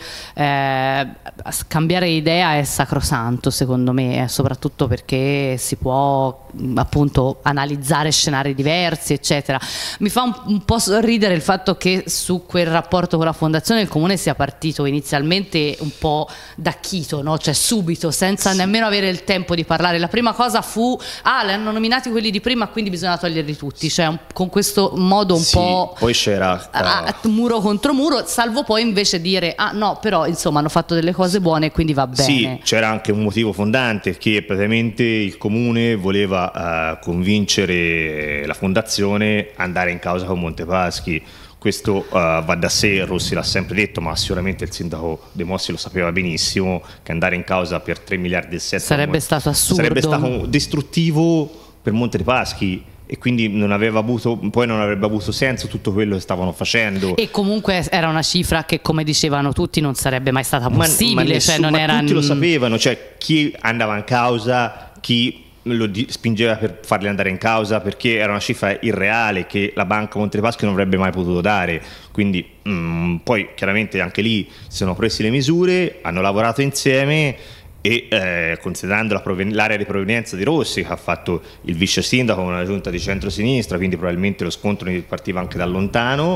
cambiare idea è sacrosanto secondo me, soprattutto perché si può appunto analizzare scenari diversi eccetera. Mi fa un po' sorridere il fatto che su quel rapporto con la Fondazione il Comune sia partito inizialmente un po' da chito, no? Cioè subito, senza nemmeno avere il tempo di parlare. La prima cosa fu, li hanno nominati quelli di prima quindi bisogna toglierli tutti, cioè con questo modo un po' poi c'era muro contro muro, salvo poi invece dire no, però insomma hanno fatto delle cose buone e quindi va bene. Sì, c'era anche un motivo fondante, che praticamente il comune voleva convincere la Fondazione a andare in causa con Montepaschi. Questo va da sé, Rossi l'ha sempre detto, ma sicuramente il sindaco De Mossi lo sapeva benissimo, che andare in causa per 3 miliardi e 7 sarebbe stato assurdo, sarebbe stato distruttivo per Montepaschi, e quindi non avrebbe avuto senso tutto quello che stavano facendo. E comunque era una cifra che, come dicevano tutti, non sarebbe mai stata possibile, tutti lo sapevano, cioè chi andava in causa, chi lo spingeva per farli andare in causa, perché era una cifra irreale che la Banca Montepaschi non avrebbe mai potuto dare. Quindi poi chiaramente anche lì si sono presi le misure, hanno lavorato insieme, e considerando l'area di provenienza di Rossi, che ha fatto il vice sindaco con una giunta di centrosinistra, quindi probabilmente lo scontro partiva anche da lontano,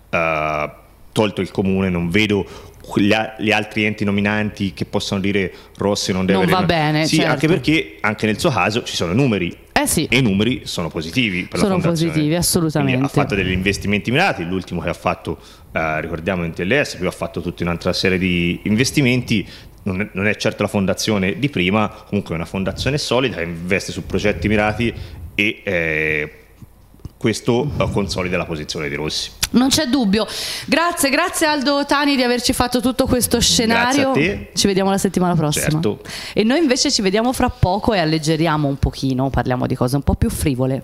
tolto il comune non vedo gli altri enti nominanti che possono dire Rossi non deve... Non va bene, sì, certo. Anche perché anche nel suo caso ci sono numeri. Sì. E i numeri sono positivi per sono la Fondazione. Positivi, assolutamente. Quindi ha fatto degli investimenti mirati, l'ultimo che ha fatto, ricordiamo, in TLS, poi ha fatto tutta un'altra serie di investimenti. Non è certo la Fondazione di prima, comunque è una fondazione solida che investe su progetti mirati, e questo consolida la posizione di Rossi. Non c'è dubbio. Grazie Aldo Tani di averci fatto tutto questo scenario. Grazie a te. Ci vediamo la settimana prossima. Certo. E noi invece ci vediamo fra poco e alleggeriamo un pochino, parliamo di cose un po' più frivole.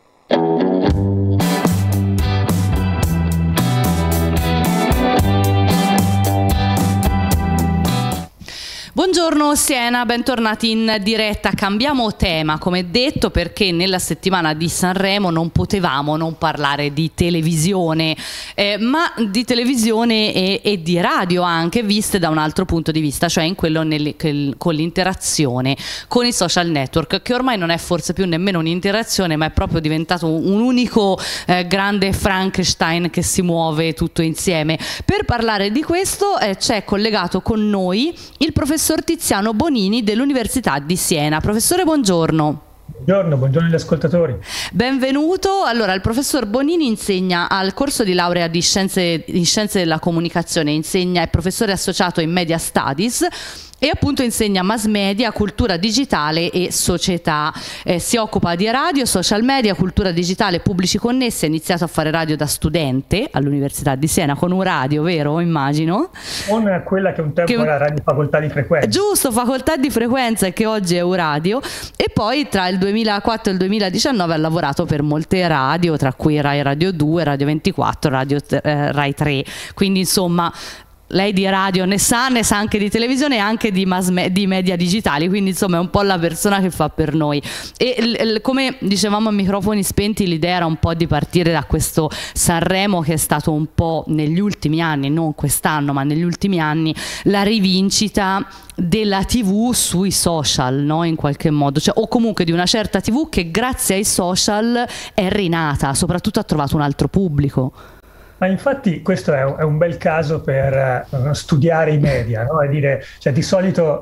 Buongiorno Siena, bentornati in diretta. Cambiamo tema, come detto, perché nella settimana di Sanremo non potevamo non parlare di televisione, ma di televisione e di radio anche, viste da un altro punto di vista, cioè in quello con l'interazione con i social network, che ormai non è forse più nemmeno un'interazione, ma è proprio diventato un unico grande Frankenstein che si muove tutto insieme. Per parlare di questo c'è collegato con noi il professor Tiziano Bonini dell'Università di Siena. Professore, buongiorno. Buongiorno agli ascoltatori. Benvenuto. Allora, il professor Bonini insegna al corso di laurea in Scienze della Comunicazione, è professore associato in Media Studies e appunto insegna mass media, cultura digitale e società. Si occupa di radio, social media, cultura digitale, pubblici connessi. Ha iniziato a fare radio da studente all'Università di Siena con un radio, vero? Immagino. Con quella che un tempo era Radio Facoltà di Frequenza. Giusto, Facoltà di Frequenza, che oggi è Euradio. E poi tra il 2004 e il 2019 ha lavorato per molte radio, tra cui Rai Radio 2, Radio 24, Rai 3. Quindi insomma... Lei di radio ne sa anche di televisione e anche di media digitali, quindi insomma è un po' la persona che fa per noi. E come dicevamo a microfoni spenti, l'idea era un po' di partire da questo Sanremo, che è stato un po' negli ultimi anni, non quest'anno ma negli ultimi anni, la rivincita della TV sui social, no? In qualche modo, cioè, o comunque di una certa TV che grazie ai social è rinata, soprattutto ha trovato un altro pubblico. Ma infatti questo è un bel caso per studiare i media, no? E dire, cioè, di solito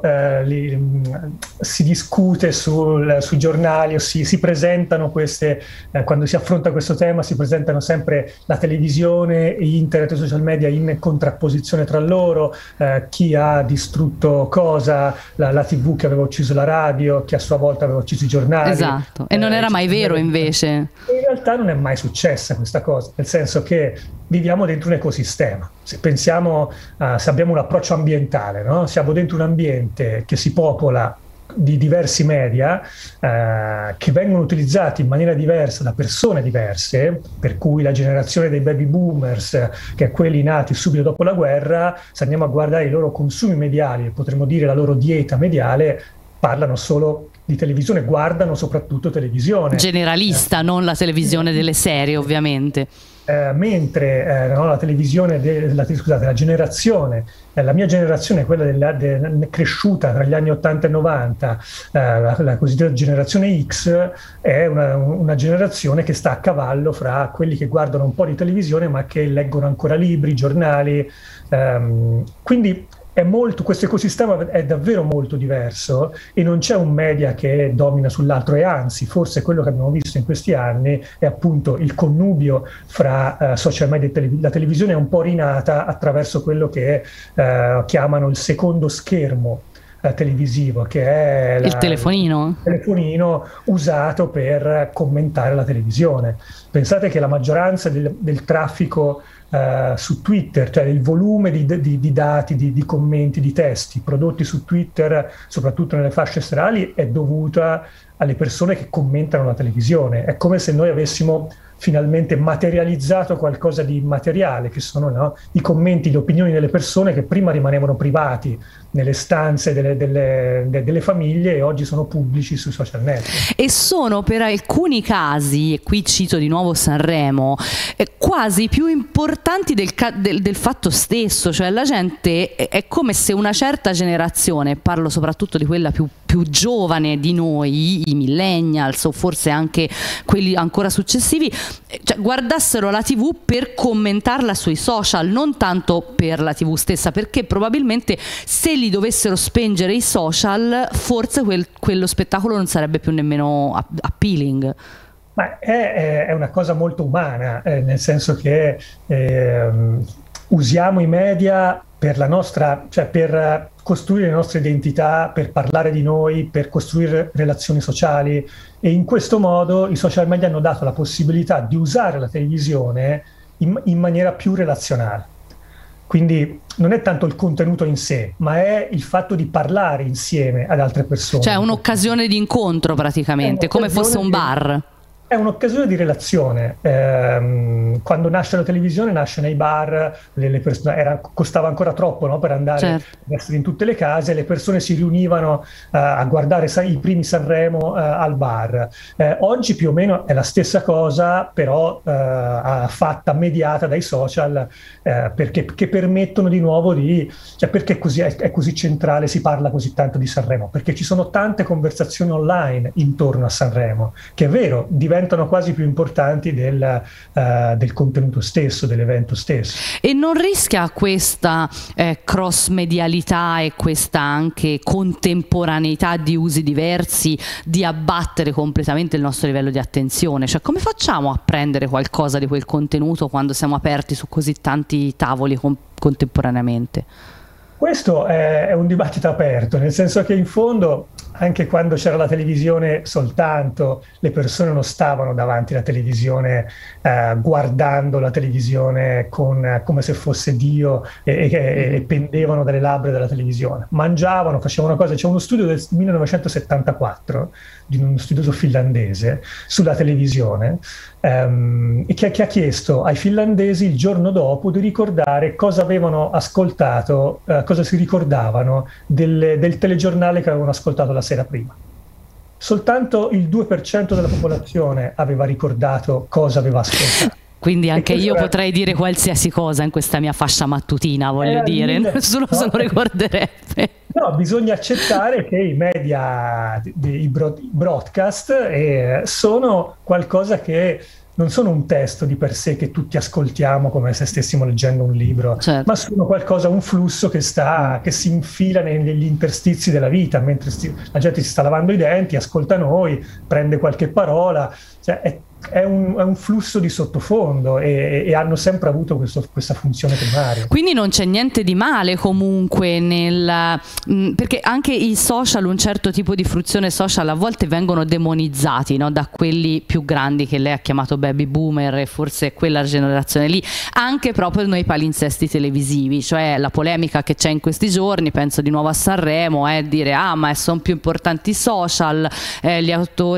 si discute sui giornali o si presentano queste, quando si affronta questo tema si presentano sempre la televisione, internet e social media in contrapposizione tra loro, chi ha distrutto cosa, la TV che aveva ucciso la radio, chi a sua volta aveva ucciso i giornali. Esatto, e non era mai vero invece. In realtà non è mai successa questa cosa, nel senso che viviamo dentro un ecosistema. Se pensiamo, se abbiamo un approccio ambientale, no? Siamo dentro un ambiente che si popola di diversi media che vengono utilizzati in maniera diversa da persone diverse, per cui la generazione dei baby boomers, che è quelli nati subito dopo la guerra, se andiamo a guardare i loro consumi mediali, potremmo dire la loro dieta mediale, parlano solo di televisione, guardano soprattutto televisione. Generalista, non la televisione delle serie, ovviamente. Mentre no, la televisione, la generazione, la mia generazione, quella cresciuta tra gli anni 80 e 90, la cosiddetta generazione X, è una generazione che sta a cavallo fra quelli che guardano un po' di televisione ma che leggono ancora libri, giornali, quindi questo ecosistema è davvero molto diverso e non c'è un media che domina sull'altro, e anzi forse quello che abbiamo visto in questi anni è appunto il connubio fra social media e la televisione è un po' rinata attraverso quello che chiamano il secondo schermo televisivo, che è il telefonino usato per commentare la televisione. Pensate che la maggioranza del traffico su Twitter, cioè il volume di dati, di commenti, di testi prodotti su Twitter, soprattutto nelle fasce serali, è dovuta alle persone che commentano la televisione. È come se noi avessimo finalmente materializzato qualcosa di immateriale, che sono i commenti, le opinioni delle persone che prima rimanevano privati nelle stanze delle famiglie e oggi sono pubblici sui social network. E sono per alcuni casi, e qui cito di nuovo Sanremo, quasi più importanti del fatto stesso, cioè la gente è come se una certa generazione, parlo soprattutto di quella più giovane di noi, i millennials o forse anche quelli ancora successivi, cioè, guardassero la TV per commentarla sui social, non tanto per la TV stessa, perché probabilmente se li dovessero spengere i social, forse quello spettacolo non sarebbe più nemmeno appealing. Ma è una cosa molto umana, nel senso che usiamo i media per la nostra, cioè per costruire le nostre identità, per parlare di noi, per costruire relazioni sociali, e in questo modo i social media hanno dato la possibilità di usare la televisione in maniera più relazionale. Quindi non è tanto il contenuto in sé, ma è il fatto di parlare insieme ad altre persone. Cioè un'occasione di incontro praticamente, come fosse un bar. È un'occasione di relazione. Quando nasce la televisione, nasce nei bar, le persone, costava ancora troppo, no, per andare ad essere in tutte le case, le persone si riunivano a guardare i primi Sanremo al bar. Oggi più o meno è la stessa cosa, però fatta, mediata dai social, che permettono di nuovo cioè perché è così centrale, si parla così tanto di Sanremo? Perché ci sono tante conversazioni online intorno a Sanremo, che è vero, diventano quasi più importanti del contenuto stesso, dell'evento stesso. E non rischia questa cross-medialità e questa anche contemporaneità di usi diversi di abbattere completamente il nostro livello di attenzione? Cioè, come facciamo a prendere qualcosa di quel contenuto quando siamo aperti su così tanti tavoli contemporaneamente? Questo è un dibattito aperto, nel senso che in fondo anche quando c'era la televisione soltanto, le persone non stavano davanti alla televisione guardando la televisione come se fosse Dio e pendevano dalle labbra della televisione. Mangiavano, facevano cose. C'è uno studio del 1974 di uno studioso finlandese sulla televisione che ha chiesto ai finlandesi il giorno dopo di ricordare cosa avevano ascoltato, cosa si ricordavano del telegiornale che avevano ascoltato la sera prima. Soltanto il 2% della popolazione aveva ricordato cosa aveva ascoltato. Quindi anche io potrei dire qualsiasi cosa in questa mia fascia mattutina, voglio dire, nessuno se lo ricorderebbe. No, bisogna accettare che i media, i broadcast sono qualcosa che non sono un testo di per sé che tutti ascoltiamo come se stessimo leggendo un libro, ma sono qualcosa, un flusso che si infila negli interstizi della vita, mentre la gente si sta lavando i denti, ascolta noi, prende qualche parola, cioè è un flusso di sottofondo e hanno sempre avuto questa funzione primaria. Quindi non c'è niente di male comunque perché anche i social, un certo tipo di fruizione social a volte vengono demonizzati, no? Da quelli più grandi che lei ha chiamato baby boomer, e forse è quella generazione lì, anche proprio nei palinsesti televisivi, cioè la polemica che c'è in questi giorni, penso di nuovo a Sanremo, è dire ma sono più importanti i social, i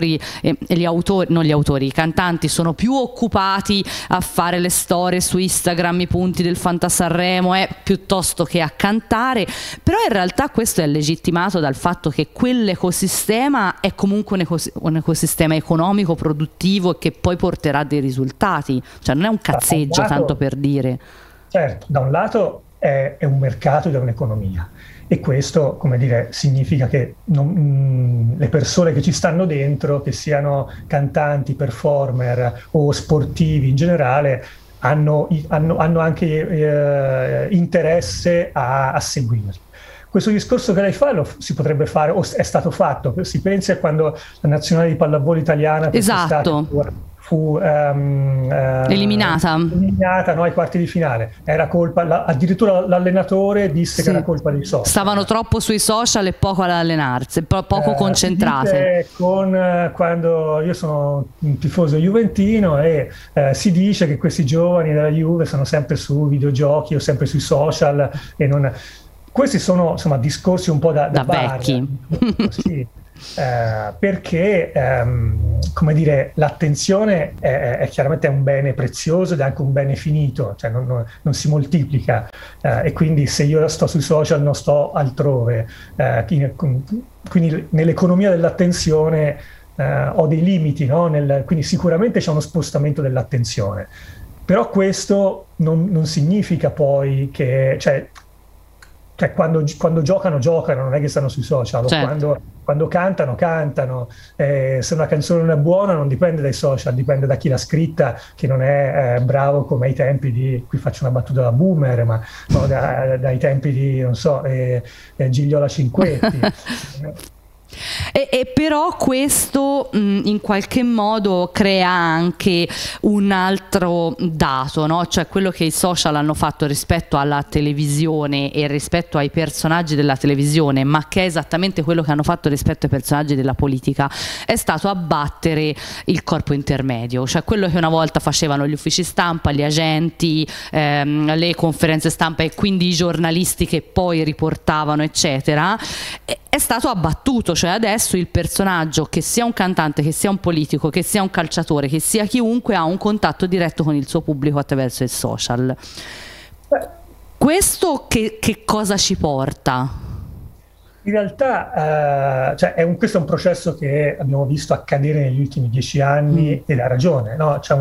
cantanti sono più occupati a fare le storie su Instagram, i punti del Fantasanremo, piuttosto che a cantare. Però in realtà questo è legittimato dal fatto che quell'ecosistema è comunque un ecosistema economico, produttivo, e che poi porterà dei risultati, cioè non è un cazzeggio, tanto per dire. Certo, da un lato è un mercato ed è un'economia, e questo, come dire, significa che le persone che ci stanno dentro, che siano cantanti, performer o sportivi in generale, hanno anche interesse a seguirli. Questo discorso che lei fa si potrebbe fare, o è stato fatto, si pensa a quando la nazionale di pallavolo italiana fu eliminata, no, ai quarti di finale. Era colpa, addirittura l'allenatore disse che era colpa dei social. Stavano troppo sui social e poco ad allenarsi, poco concentrate. Quando io sono un tifoso juventino e si dice che questi giovani della Juve sono sempre su videogiochi o sempre sui social, e non... Questi sono, insomma, discorsi un po' da vecchi. Sì. Perché come dire, l'attenzione è chiaramente un bene prezioso ed è anche un bene finito, cioè non si moltiplica, e quindi se io sto sui social non sto altrove, quindi nell'economia dell'attenzione ho dei limiti, no? Quindi sicuramente c'è uno spostamento dell'attenzione, però questo non significa poi che cioè quando giocano, non è che stanno sui social, certo. Quando cantano. Se una canzone non è buona non dipende dai social, dipende da chi l'ha scritta, che non è bravo come ai tempi di, qui faccio una battuta da boomer, ma no, dai tempi di, non so, Gigliola Cinquetti. E però questo in qualche modo crea anche un altro dato, no? Cioè quello che i social hanno fatto rispetto alla televisione e rispetto ai personaggi della televisione, ma che è esattamente quello che hanno fatto rispetto ai personaggi della politica, è stato abbattere il corpo intermedio, cioè quello che una volta facevano gli uffici stampa, gli agenti, le conferenze stampa e quindi i giornalisti che poi riportavano, eccetera, è stato abbattuto. Cioè adesso il personaggio, che sia un cantante, che sia un politico, che sia un calciatore, che sia chiunque, ha un contatto diretto con il suo pubblico attraverso il social. Questo che cosa ci porta? In realtà questo è un processo che abbiamo visto accadere negli ultimi 10 anni ed ha ragione, no? C'è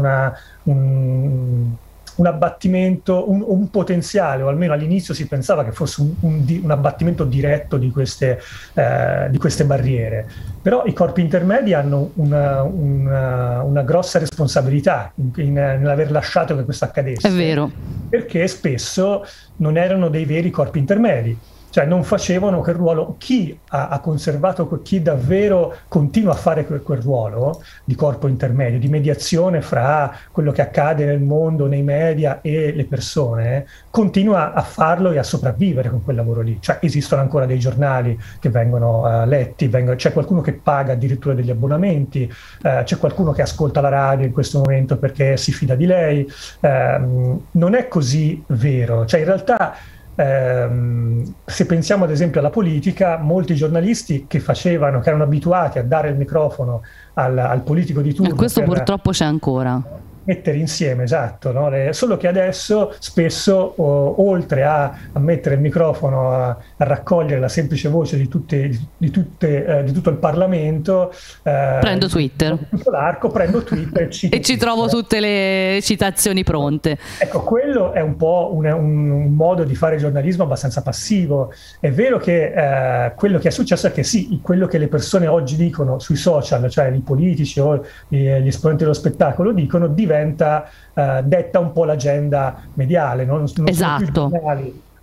un abbattimento, un potenziale, o almeno all'inizio si pensava che fosse un abbattimento diretto di queste barriere. Però i corpi intermedi hanno una grossa responsabilità nell'aver lasciato che questo accadesse. È vero. Perché spesso non erano dei veri corpi intermedi. Cioè non facevano quel ruolo. Chi ha conservato, chi davvero continua a fare quel ruolo di corpo intermedio, di mediazione fra quello che accade nel mondo, nei media e le persone, continua a farlo e a sopravvivere con quel lavoro lì. Cioè esistono ancora dei giornali che vengono letti, c'è qualcuno che paga addirittura degli abbonamenti, c'è qualcuno che ascolta la radio in questo momento perché si fida di lei. Non è così vero. Cioè in realtà se pensiamo ad esempio alla politica, molti giornalisti che erano abituati a dare il microfono al politico di turno, questo purtroppo c'è ancora, mettere insieme, esatto, no? Solo che adesso spesso oltre a mettere il microfono a raccogliere la semplice voce di tutto il Parlamento, prendo Twitter, prendo Twitter e ci trovo tutte le citazioni pronte. Ecco, quello è un po' un modo di fare giornalismo abbastanza passivo. È vero che quello che è successo è che sì, quello che le persone oggi dicono sui social, cioè i politici o gli esponenti dello spettacolo detta un po' l'agenda mediale, no? Non esatto. sono più giornali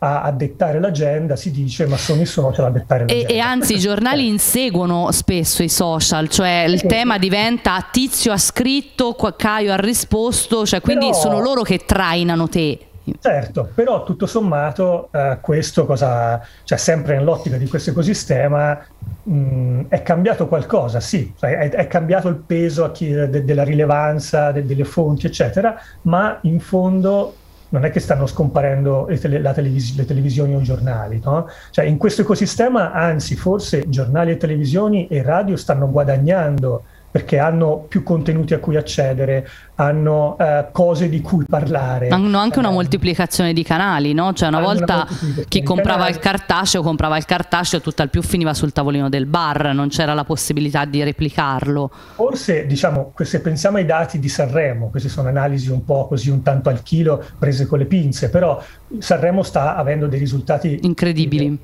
a dettare l'agenda, si dice, ma sono i social a dettare l'agenda. E anzi i giornali inseguono spesso i social, cioè il tema diventa Tizio ha scritto, Caio ha risposto, cioè quindi sono loro che trainano te. Certo, però tutto sommato questo cioè sempre nell'ottica di questo ecosistema è cambiato qualcosa, sì, è cambiato il peso della rilevanza delle fonti, eccetera, ma in fondo non è che stanno scomparendo le televisioni o i giornali, no? Cioè in questo ecosistema, anzi, forse giornali e televisioni e radio stanno guadagnando, perché hanno più contenuti a cui accedere, hanno cose di cui parlare. Hanno anche una moltiplicazione di canali, no? Cioè una volta chi comprava il cartaceo, tutto al più finiva sul tavolino del bar, non c'era la possibilità di replicarlo. Forse, diciamo, se pensiamo ai dati di Sanremo, queste sono analisi un po' così, un tanto al chilo, prese con le pinze, però Sanremo sta avendo dei risultati incredibili.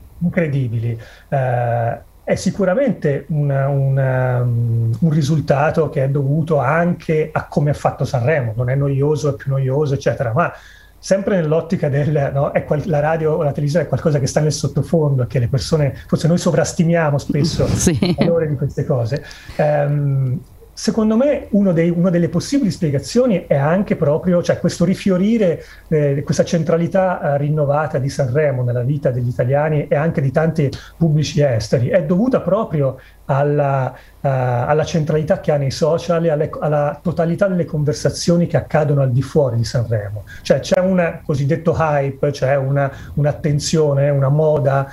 È sicuramente un risultato che è dovuto anche a come ha fatto Sanremo, non è noioso, è più noioso, eccetera, ma sempre nell'ottica la radio o la televisione è qualcosa che sta nel sottofondo, che le persone, forse noi sovrastimiamo spesso il valore di queste cose. Secondo me una delle possibili spiegazioni è anche proprio, cioè, questo rifiorire, questa centralità rinnovata di Sanremo nella vita degli italiani e anche di tanti pubblici esteri, è dovuta proprio alla centralità che ha nei social e alla totalità delle conversazioni che accadono al di fuori di Sanremo. Cioè c'è un cosiddetto hype, c'è un'attenzione, una moda,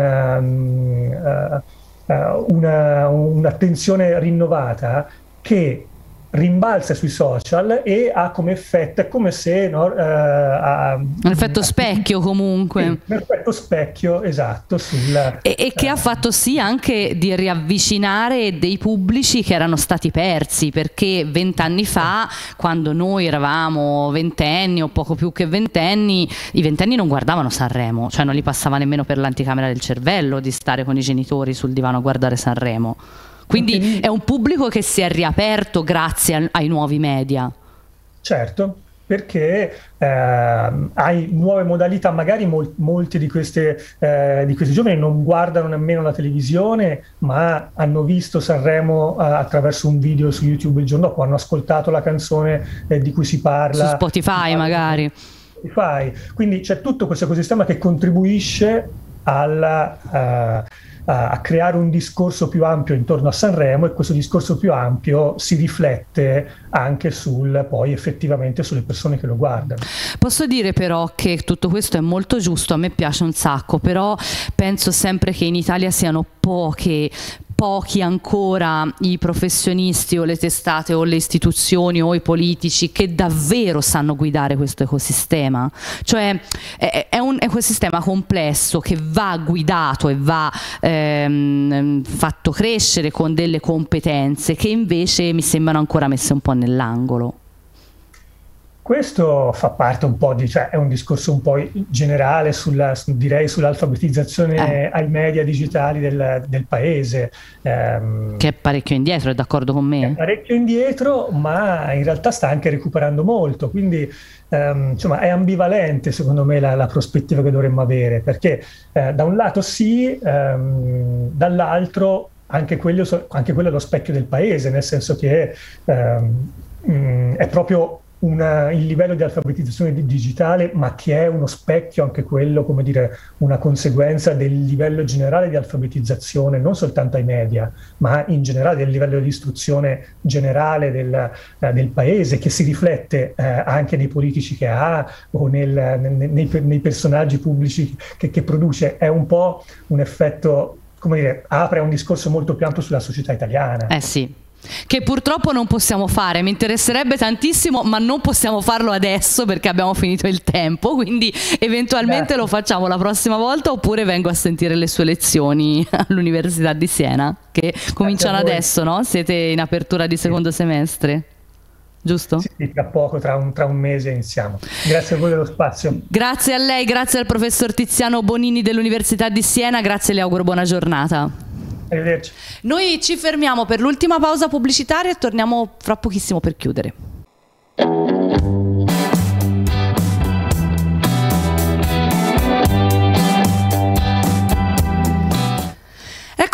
un'attenzione rinnovata che rimbalza sui social e ha come effetto, è come se un effetto specchio comunque. Un effetto specchio, esatto. E che ha fatto sì anche di riavvicinare dei pubblici che erano stati persi, perché 20 anni fa, quando noi eravamo ventenni o poco più che ventenni, i ventenni non guardavano Sanremo, cioè non li passava nemmeno per l'anticamera del cervello di stare con i genitori sul divano a guardare Sanremo. Quindi è un pubblico che si è riaperto grazie ai nuovi media. Certo, perché hai nuove modalità, magari molti di questi giovani non guardano nemmeno la televisione, ma hanno visto Sanremo attraverso un video su YouTube il giorno dopo, hanno ascoltato la canzone di cui si parla. Su Spotify magari. Quindi c'è tutto questo ecosistema che contribuisce a creare un discorso più ampio intorno a Sanremo, e questo discorso più ampio si riflette anche poi effettivamente sulle persone che lo guardano. Posso dire però che tutto questo è molto giusto, a me piace un sacco, però penso sempre che in Italia siano pochi ancora i professionisti o le testate o le istituzioni o i politici che davvero sanno guidare questo ecosistema. Cioè è un ecosistema complesso che va guidato e va fatto crescere con delle competenze che invece mi sembrano ancora messe un po' nell'angolo. Questo fa parte un po' è un discorso un po' generale direi sull'alfabetizzazione ai media digitali del paese. Che è parecchio indietro, è d'accordo con me? È parecchio indietro, ma in realtà sta anche recuperando molto, quindi insomma è ambivalente secondo me la prospettiva che dovremmo avere, perché da un lato sì, dall'altro anche quello è lo specchio del paese, nel senso che è proprio il livello di alfabetizzazione digitale, ma che è uno specchio anche quello, come dire, una conseguenza del livello generale di alfabetizzazione, non soltanto ai media, ma in generale del livello di istruzione generale del paese, che si riflette anche nei politici che ha o nei personaggi pubblici che produce. È un po' un effetto, come dire, apre un discorso molto più ampio sulla società italiana. Sì. Che purtroppo non possiamo fare, mi interesserebbe tantissimo, ma non possiamo farlo adesso perché abbiamo finito il tempo, quindi eventualmente lo facciamo la prossima volta, oppure vengo a sentire le sue lezioni all'Università di Siena, che cominciano adesso, no? Siete in apertura di secondo semestre, giusto? Sì, tra poco, tra un mese iniziamo. Grazie a voi dello spazio. Grazie a lei, grazie al professor Tiziano Bonini dell'Università di Siena, grazie e le auguro buona giornata. Arrivederci. Noi ci fermiamo per l'ultima pausa pubblicitaria e torniamo fra pochissimo per chiudere.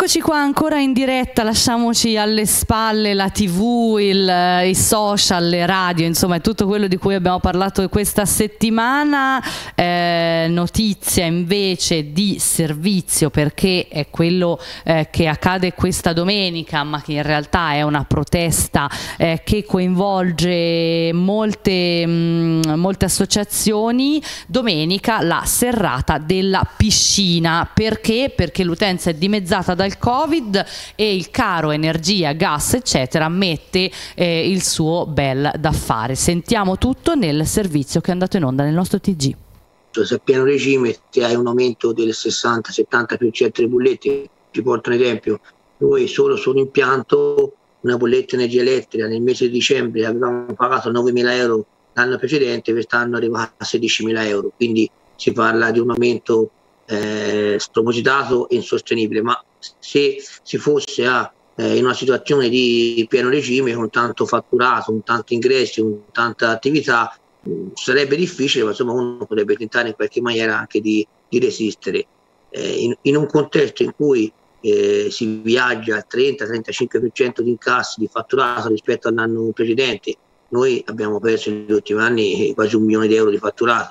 Eccoci qua ancora in diretta, lasciamoci alle spalle la TV, i social, le radio, insomma è tutto quello di cui abbiamo parlato questa settimana. Notizia invece di servizio, perché è quello che accade questa domenica, ma che in realtà è una protesta che coinvolge molte associazioni. Domenica la serrata della piscina. Perché? Perché l'utenza è dimezzata dal Covid e il caro energia, gas eccetera mette il suo bel da fare. Sentiamo tutto nel servizio che è andato in onda nel nostro TG. Se a pieno regime se hai un aumento del 60-70% delle bollette, ci porto un esempio, noi solo su un impianto una bolletta energia elettrica nel mese di dicembre avevamo pagato 9.000 euro l'anno precedente, quest'anno arriva a 16.000 euro, quindi si parla di un aumento spropositato e insostenibile. Ma se si fosse in una situazione di pieno regime, con tanto fatturato, con tanti ingressi, con tanta attività, sarebbe difficile, ma insomma uno potrebbe tentare in qualche maniera anche di resistere. In un contesto in cui si viaggia al 30-35% di incassi di fatturato rispetto all'anno precedente, noi abbiamo perso negli ultimi anni quasi 1 milione di euro di fatturato.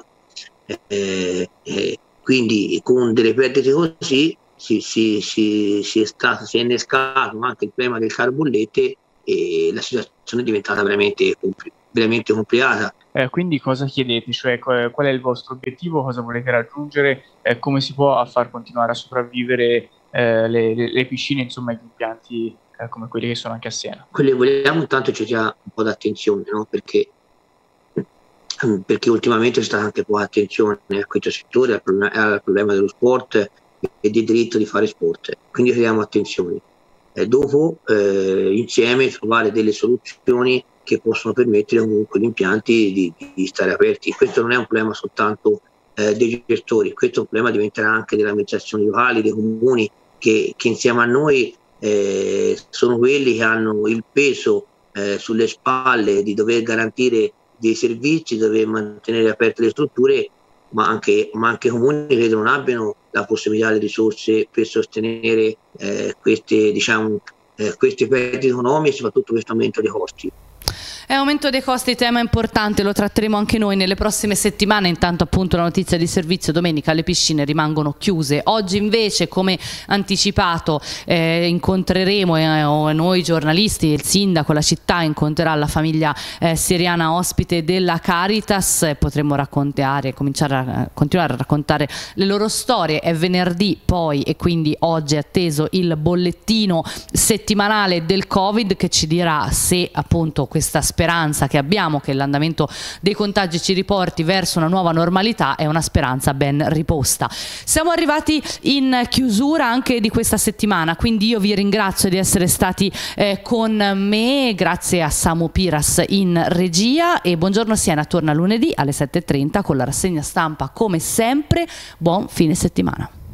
Quindi con delle perdite così si è innescato anche il problema del caro bollette e la situazione è diventata veramente complicata. Quindi cosa chiedete? Cioè, qual è il vostro obiettivo? Cosa volete raggiungere? Come si può far continuare a sopravvivere le piscine, insomma gli impianti come quelli che sono anche a Siena? Quello che vogliamo intanto ci sia un po' d'attenzione, no? Perché ultimamente c'è stata anche poca attenzione a questo settore, al problema dello sport e del diritto di fare sport, quindi chiediamo attenzione. Dopo insieme trovare delle soluzioni che possono permettere comunque agli impianti di stare aperti. Questo non è un problema soltanto dei gestori, questo è un problema diventerà anche delle amministrazioni locali, dei comuni che insieme a noi sono quelli che hanno il peso sulle spalle di dover garantire dei servizi, dover mantenere aperte le strutture, ma anche comuni che non abbiano la possibilità e le risorse per sostenere queste perdite economiche e soprattutto questo aumento dei costi. È aumento dei costi, tema importante, lo tratteremo anche noi nelle prossime settimane. Intanto appunto la notizia di servizio: domenica le piscine rimangono chiuse. Oggi invece, come anticipato, incontreremo noi giornalisti, il sindaco, la città incontrerà la famiglia siriana ospite della Caritas e potremo continuare a raccontare le loro storie. È venerdì poi e quindi oggi è atteso il bollettino settimanale del Covid che ci dirà se appunto questa speranza che abbiamo che l'andamento dei contagi ci riporti verso una nuova normalità è una speranza ben riposta. Siamo arrivati in chiusura anche di questa settimana, quindi io vi ringrazio di essere stati con me, grazie a Samu Piras in regia, e Buongiorno Siena torna lunedì alle 7:30 con la rassegna stampa come sempre. Buon fine settimana.